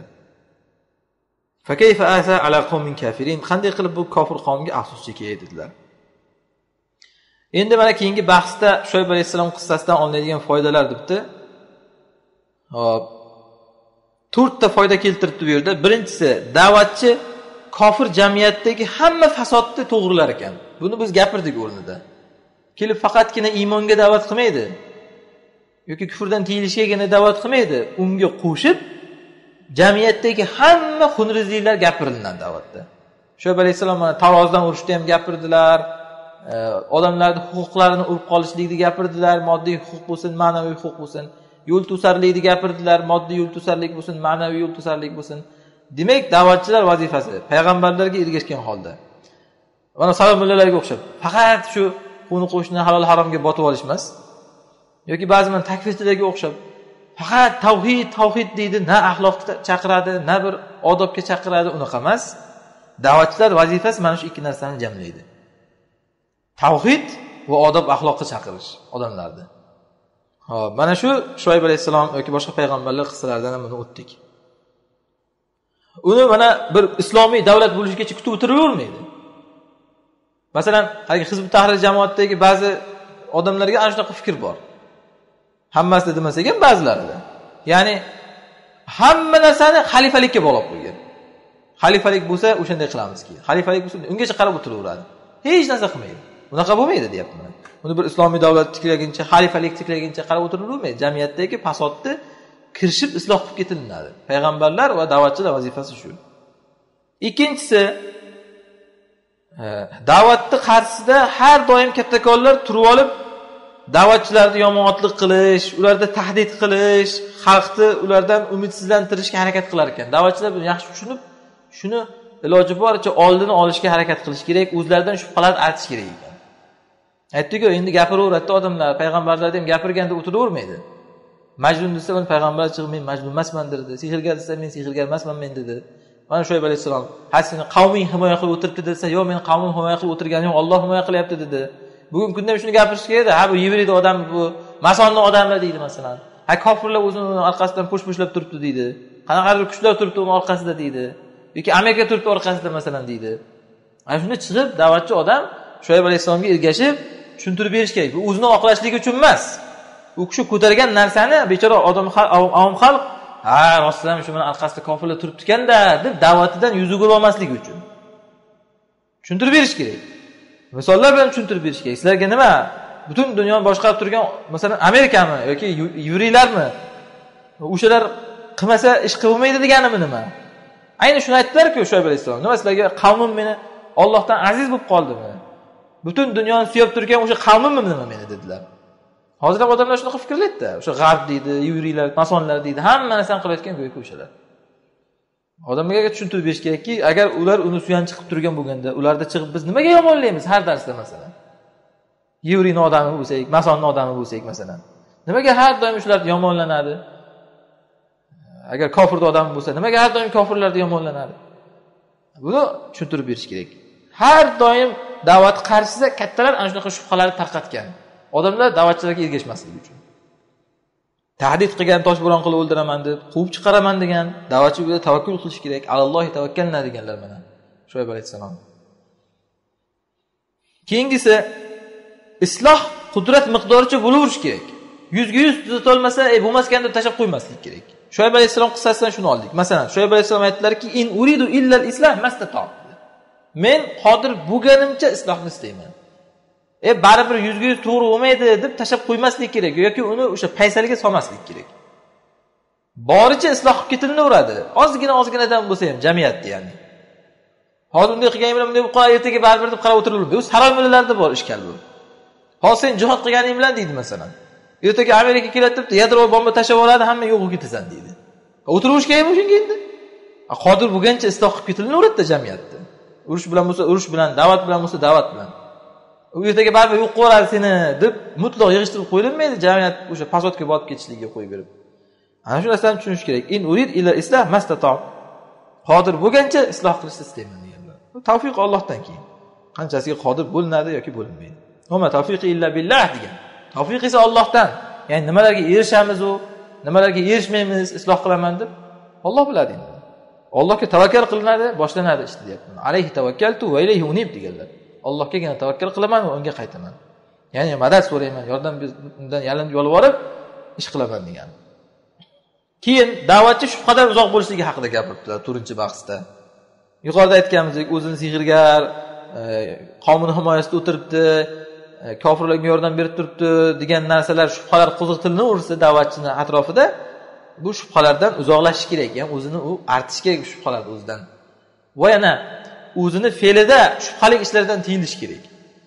Fa kayfa asa ala qawmin kafirin. Qanday qilib bu kofir qavmga afsus chekay dedilar. Endi mana keyingi bahsda Shuayb alayhisalom qissasidan olinadigan foydalar debdi. Hop. to'rtta foyda keltiribdi bu yerda. Birinchisi, da'vatchi kofir jamiyatdagi hamma fasodni to'g'rilar ekan. Buni biz gapirdik o'rnida. Kelib faqatgina iymonga da'vat qilmaydi. yoki kufrdan tiyilishgagina da'vat qilmaydi, unga qo'shib jamiyatdagi hamma xunrezliklar gapiriladi da'vatda. Sho'ayb alayhisalom mana tarozdan urishda ham gapirdilar, odamlarning huquqlarini urib qolishlikni gapirdilar, moddiy huquq bo'lsin, ma'naviy huquq bo'lsin, yo'l to'sarlikni gapirdilar, moddiy yo'l to'sarlik bo'lsin, ma'naviy yo'l to'sarlik bo'lsin. Demak, da'vatchilar vazifasi payg'ambarlarga ergashgan holda. Mana salomlarga o'xshab, faqat shu qo'ni qo'shni halol haromga botib olish emas, yoki ba'ziman takfirchilarga o'xshab faqat tavhid, tavhid deydi, na axloqqa chaqiradi, na bir odobga chaqiradi, unaqa emas. Da'vatchilar vazifasi mana shu ikki narsani jamlaydi. Tavhid va odob axloqqa chaqirish odamlarni. Xo'p, mana shu Shoayb alayhisalom yoki boshqa payg'ambarlar qissalaridan ham buni o'tdik. Uni mana bir islomiy davlat bo'lishigacha kutib o'tiravermaydi. Masalan, hali Hizb Tahrir jamoatidagi ba'zi odamlarga ana shunaqa fikr bor. Hammasida demasak ham ba'zilarida. Ya'ni hamma narsani xalifalikka bog'lab qo'ygan. Xalifalik bo'lsa o'shanday qilamiz keyin. Xalifalik bo'lsa ungacha qarab o'tiraveradi. Hech narsa qilmaydi. Unaqa bo'lmaydi, deyapman. Uni bir islomiy davlat tiklaguncha, xalifalik tiklaguncha qarab o'tiravermaydi. Jamiyatdagi fasodni kirishib isloh qilib ketilinadi. Payg'ambarlar va da'vatchilar vazifasi shu. Ikkinchisi, da'vatni qarshisida har doim kattakonlar turib olib, da'vatchilarni yomonotlik qilish, ularda tahdid qilish, xalqni ulardan umidsizlantirishga harakat qilar ekan. Da'vatchilar buni yaxshi tushunib, shuni iloji boricha oldini olishga harakat qilish kerak, o'zlaridan shubhalarni artish kerak ekan. Aytdik-ku, endi gapiraveradi odamlar, payg'ambarlar ham gapirganda o'tiravermaydi. Majnun desa, men payg'ambar chiqib, men majnun emasman dedi. Sehrgar desa, men sehrgar emasman men dedi. Mana Shoayb alayhisalom, "Ha, seni qavming himoya qilib o'tiribdi" desa, "Yo'q, men qavmim himoya qilib o'tirganim yo'q, Alloh himoya qilyapti" dedi. Bugun kunda ham shuni gapirish kerak edi. Ha, bu Yevreyda odam, bu masonning odami deydi masalan. Ha, kofirlar o'zini orqasidan po'sh-po'shlab turibdi deydi. Qanaqadir kuchlar turibdi uning orqasida deydi. Yoki Amerika turibdi orqasida masalan deydi. Ana shunda chiqib da'vatchi odam Shoayb alayhisalomga ergashib tushuntirib berish kerak. Bu o'zini oqlashligi uchun emas. U kishi ko'targan narsani bechora odam avom xalq, "Ha, rostdan shu meni orqasida kofirlar turibdi ekanda" deb da'vatidan yuz o'girib olmaslik uchun tushuntirib berish kerak. Misollar bilan tushuntirib berish kerak. Sizlarga nima? Butun dunyoni boshqarib turgan, masalan, Amerikami yoki Yevreylarmi? O'shalar qilmasa ish qilmaydi deganimi nima? Ayni shuni aytdilar-ku Shoayb alayhisalom. Nima sizlarga qavmim meni Allohdan aziz bo'lib qoldimi? Butun dunyoni suyab turgan o'sha qavmimmi nima meni dedilar. Hozir ham odamlar shunaqa fikrlaydi-da. O'sha g'arb deydi, Yevreylar, masonlar deydi, hamma narsani qilayotgan go'yoki o'shalar. Odamlarga tushuntirib berish kerakki, agar ular uni suyanchi qilib turgan bo'lganda, ularda chiqib biz nimaga yomonlaymiz har darsda masalan. Yevreyning odami bo'lsak, masonning odami bo'lsak masalan. Nimaga har doim shular yomonlanadi? Agar kofirning odami bo'lsa, nimaga har doim kofirlarga yomonlanadi? Buni tushuntirib berish kerak. Har doim da'vat qarshisida kattalar ana shunaqa shubhalarni tarqatgan. Odamlar da'vatchilarga ergashmasligi uchun. Tahdid qilgan, toshbo'ron qilib o'ldiraman deb, quvib chiqaraman degan, da'vatchi bu yerda tavakkul qilish kerak. Allohga tavakkalna deganlar mana. Shoayb alayhisalom. Keyingisi, isloh qudrat miqdoricha bo'laverish kerak. yuz ga yuz tuzata olmasa, "Ey, bo'lmaskan" deb tashab qo'ymaslik kerak. Shoayb alayhisalom qissasidan shuni oldik. Masalan, Shoayb alayhisalom aytdilarki, "In uridu illa al-islah mastata'tu." Men qodir bo'lganimcha islohni istayman. E baribir yuz ga yuz to'g'ri bo'lmaydi deb tashab qo'ymaslik kerak yoki uni o'sha paysalga solmaslik kerak. Boricha isloh qilib ketilaveradi. Ozgina ozginadan bo'lsa ham jamiyatda ya'ni. Hozir bunday qilganing bilan bunday bo'lib qolar, ertaga baribir deb qarab o'tiraveradi. Bu saroy mullalarida bor ishkal bu. Hozir sen jihad qilganing bilan deydi masalan. Ertaga Amerika keladi deb yadro bomba tashlab oladi, hamma yo'q bo'lib ketasan deydi. O'tirish kerakmi shunga endi? Qodir bo'lgancha isloh qilib ketilaveradi jamiyatda. Urush bilan bo'lsa urush bilan, da'vat bilan bo'lsa da'vat bilan. U yerdaga baribir yo'q qo'yadi seni deb mutlaq yig'ishtirib qo'yilmaydi, jamiyat o'sha fasodga botib ketishligiga qo'yib berib. Ana shu narsani tushunish kerak. In urid illa islah mastata. Qodir bo'lgancha isloh qilishni istayman deganlar. Bu tavfiq Allohdan keyin. Qanchasiga qodir bo'linadi yoki bo'linmaydi. Oma tavfiqi illa billah degan. Tavfiq esa Allohdan. Ya'ni nimalarga erishamiz u, nimalarga erishmaymiz, isloh qilaman deb Alloh biladi endi. Allohga tavakkal qilinadi, boshlanadi ish deyapman. Alayhi tavakkaltu va ilayhi unib deganlar. Allohgagina tavakkal qilaman va unga qaytaman. Ya'ni madad so'rayman, yordam undan yalinib yolvorib ish qilaman degan. Keyin da'vatchi shubhadan uzoq bo'lishligi haqida gapiribdilar to'rtinchi bahsda. Yuqorida aytganimizdek, o'zini sehrgar, qavmini himoyasida o'tiribdi, kofirlarga yordam berib turibdi degan narsalar, shubhalar qo'zg'atilaversa da'vatchini atrofida, bu shubhalardan uzoqlashish kerak, ya'ni o'zini u artish kerak shubhalarni o'zidan. Va yana o'zini fe'lida shubhali ishlardan tiyilish kerak.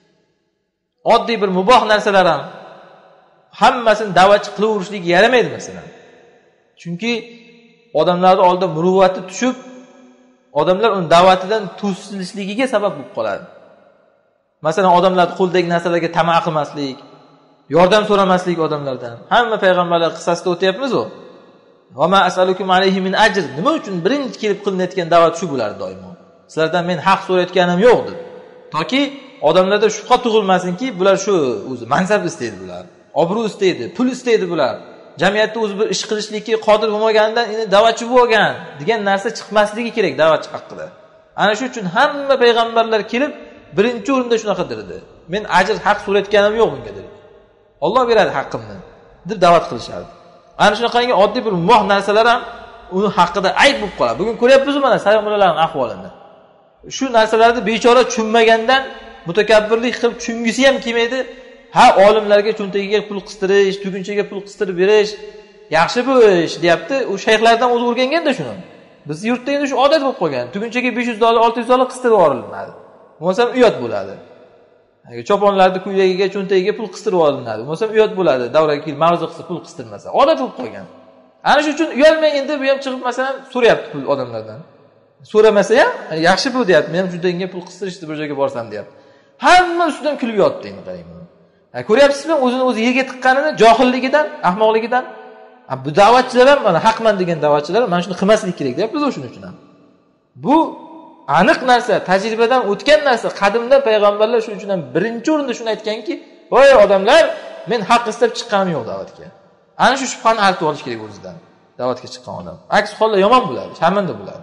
Oddiy bir muboh narsalar ham hammasini da'vatchi qilaverishlik yaramaydi masalan. Chunki odamlarning oldida muruvvati tushib, odamlar uni da'vatidan to'silishligiga sabab bo'lib qoladi. Masalan, odamlar qo'ldagi narsalarga tama qilmaslik, yordam so'ramaslik odamlardan. Hamma payg'ambarlar qissasida o'tyapmiz-ku. Va ma as'alukum alayhi min ajr. Nima uchun birinchi kelib qilinayotgan da'vat shu bo'lardi doimo. Sizlardan men haq so'rayotganim yo'q deb. Toki odamlarda shubha tug'ilmasinki, bular shu o'zi mansab istaydi bular. Obro' istaydi, pul istaydi bular. Jamiyatda o'zi bir ish qilishlikka qodir bo'lmaganidan endi da'vatchi bo'lgan degan narsa chiqmasligi kerak da'vatchi haqida. Ana shu uchun hamma payg'ambarlar kelib birinchi o'rinda shunaqa dedi. Men ajr haq so'rayotganim yo'q bunga dedi. Alloh beradi haqqimni deb da'vat qilishadi. Ana shunaqangi oddiy bir muboh narsalar ham uni haqida ayb bo'lib qoladi. Bugun ko'ryapmiz-ku mana sayyomlarning ahvolini. Shu narsalarni bechora tushunmagandan mutakabbirlik qilib tushungisi ham kelmaydi. Ha, olimlarga cho'ntagiga pul qistirish, tugunchaga pul qistirib berish yaxshi bu ish deyapti. U shayxlardan o'zi o'rganganda shuni. Biz yurtda endi shu odat bo'lib qolgan. Tugunchaga besh yuz dollar, olti yuz dollar qistirib yuboriladi. Bo'lmasam uyat bo'ladi. Cho'ponlarning kuylagiga, cho'ntagiga pul qistirib olinadi. Bo'lmasam uyat bo'ladi. Davraga kelib ma'ruza qilsa pul qistirmasa. Odat bo'lib qolgan. Ana shu uchun uyalmang endi bu ham chiqib masalan so'rayapti pul odamlardan. So'ramasa ham yaxshi bu deyapti. Men ham shundagiga pul qistirishdi bir joyga borsam deyapti. Hamma ustidan kulib yotdi endi qarang. Ha, ko'ryapsizmi o'zini o'zi yerga tiqqanini, johilligidan, ahmoqligidan. Bu da'vatchilar ham mana haqman degan da'vatchilar mana shuni qilmaslik kerak deyapmiz o'shuning uchun ham. Bu aniq narsa, tajribadan o'tgan narsa. Qadimda payg'ambarlar shuning uchun ham birinchi o'rinda shuni aytganki, "Voy odamlar, men haq istab chiqqanim yo'q da'vatga." Ana shu shubhani artib olish kerak o'zidan. Da'vatga chiqqan odam. Aks holda yomon bo'ladi, hammanda bo'ladi.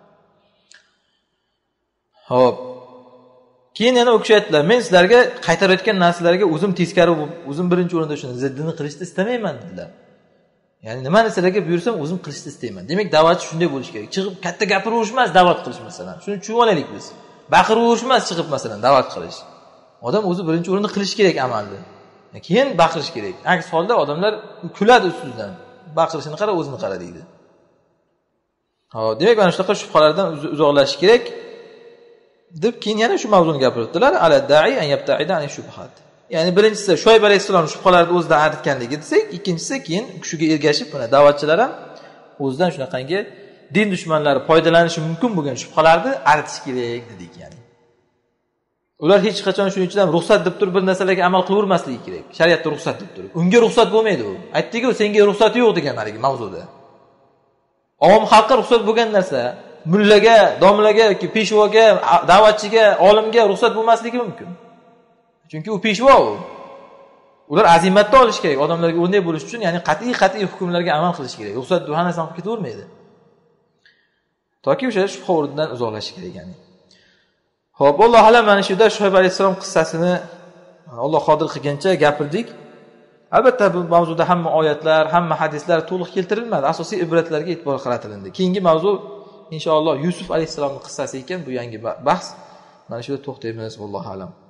Xo'p. Keyin yana o'kish aytdilar. Men sizlarga qaytarayotgan narsalarga o'zim teskari bo'lib, o'zim birinchi o'rinda shuni ziddini qilishni istamayman dedilar. Ya'ni nimani sizlarga buyursam o'zim qilishni istayman. Demak, da'vatchi shunday bo'lish kerak. Chiqib katta gapirash emas, da'vat qilish masalan. Shuni tushunib olaylik biz. Baqirash emas, chiqib masalan da'vat qilish. Odam o'zi birinchi o'rinda qilish kerak amalni. Keyin baqirish kerak. Aks holda odamlar kuladi ustidan. Baqirishini qara, o'zini qara deydi. Xo'p, demak, mana shunaqa shubhalardan uzoqlashish kerak. deb keyin yana shu mavzuni gapirdilar. Ala da'i an yabta'ida an shubhat. Ya'ni birinchisi Shoyb alayhisalom shubhalarni o'zidan artganligi desak, ikkinchisi keyin shuga ergashib mana da'vatchilar ham o'zidan shunaqangi din dushmanlari foydalanishi mumkin bo'lgan shubhalarni artish kerak dedik yani. Ular hech qachon shuning uchun ham ruxsat deb turib bir narsalarga amal qilavermasligi kerak. Shariatda ruxsat deb turib. Unga ruxsat bo'lmaydi u. Aytdik-ku, senga ruxsat yo'q degan haligi mavzuda. Avom xalqqa ruxsat bo'lgan narsa mullaga, domlaga, peshvoga, da'vatchiga, olimga ruxsat bo'lmasligi mumkin. Chunki u peshvo u. Ular azimatni olish kerak odamlarga o'rnak bo'lish uchun, ya'ni qat'iy qat'iy hukmlarga amal qilish kerak. Ruxsat bu hamma narsa qilib ketavermaydi. Toki o'sha shubha o'rnidan uzoqlashish kerak yani. Xo'p, Alloh alam mana shuda Shoyb alayhisalom qissasini Alloh qodir qilgancha gapirdik. Albatta bu mavzuda hamma oyatlar, hamma hadislar to'liq keltirilmadi. Asosiy ibratlarga e'tibor qaratildi. Keyingi mavzu inshaalloh Yusuf alayhisalomning qissasi ekan, bu yangi bahs. Mana shu yerda to'xtaymiz, vallohu alam.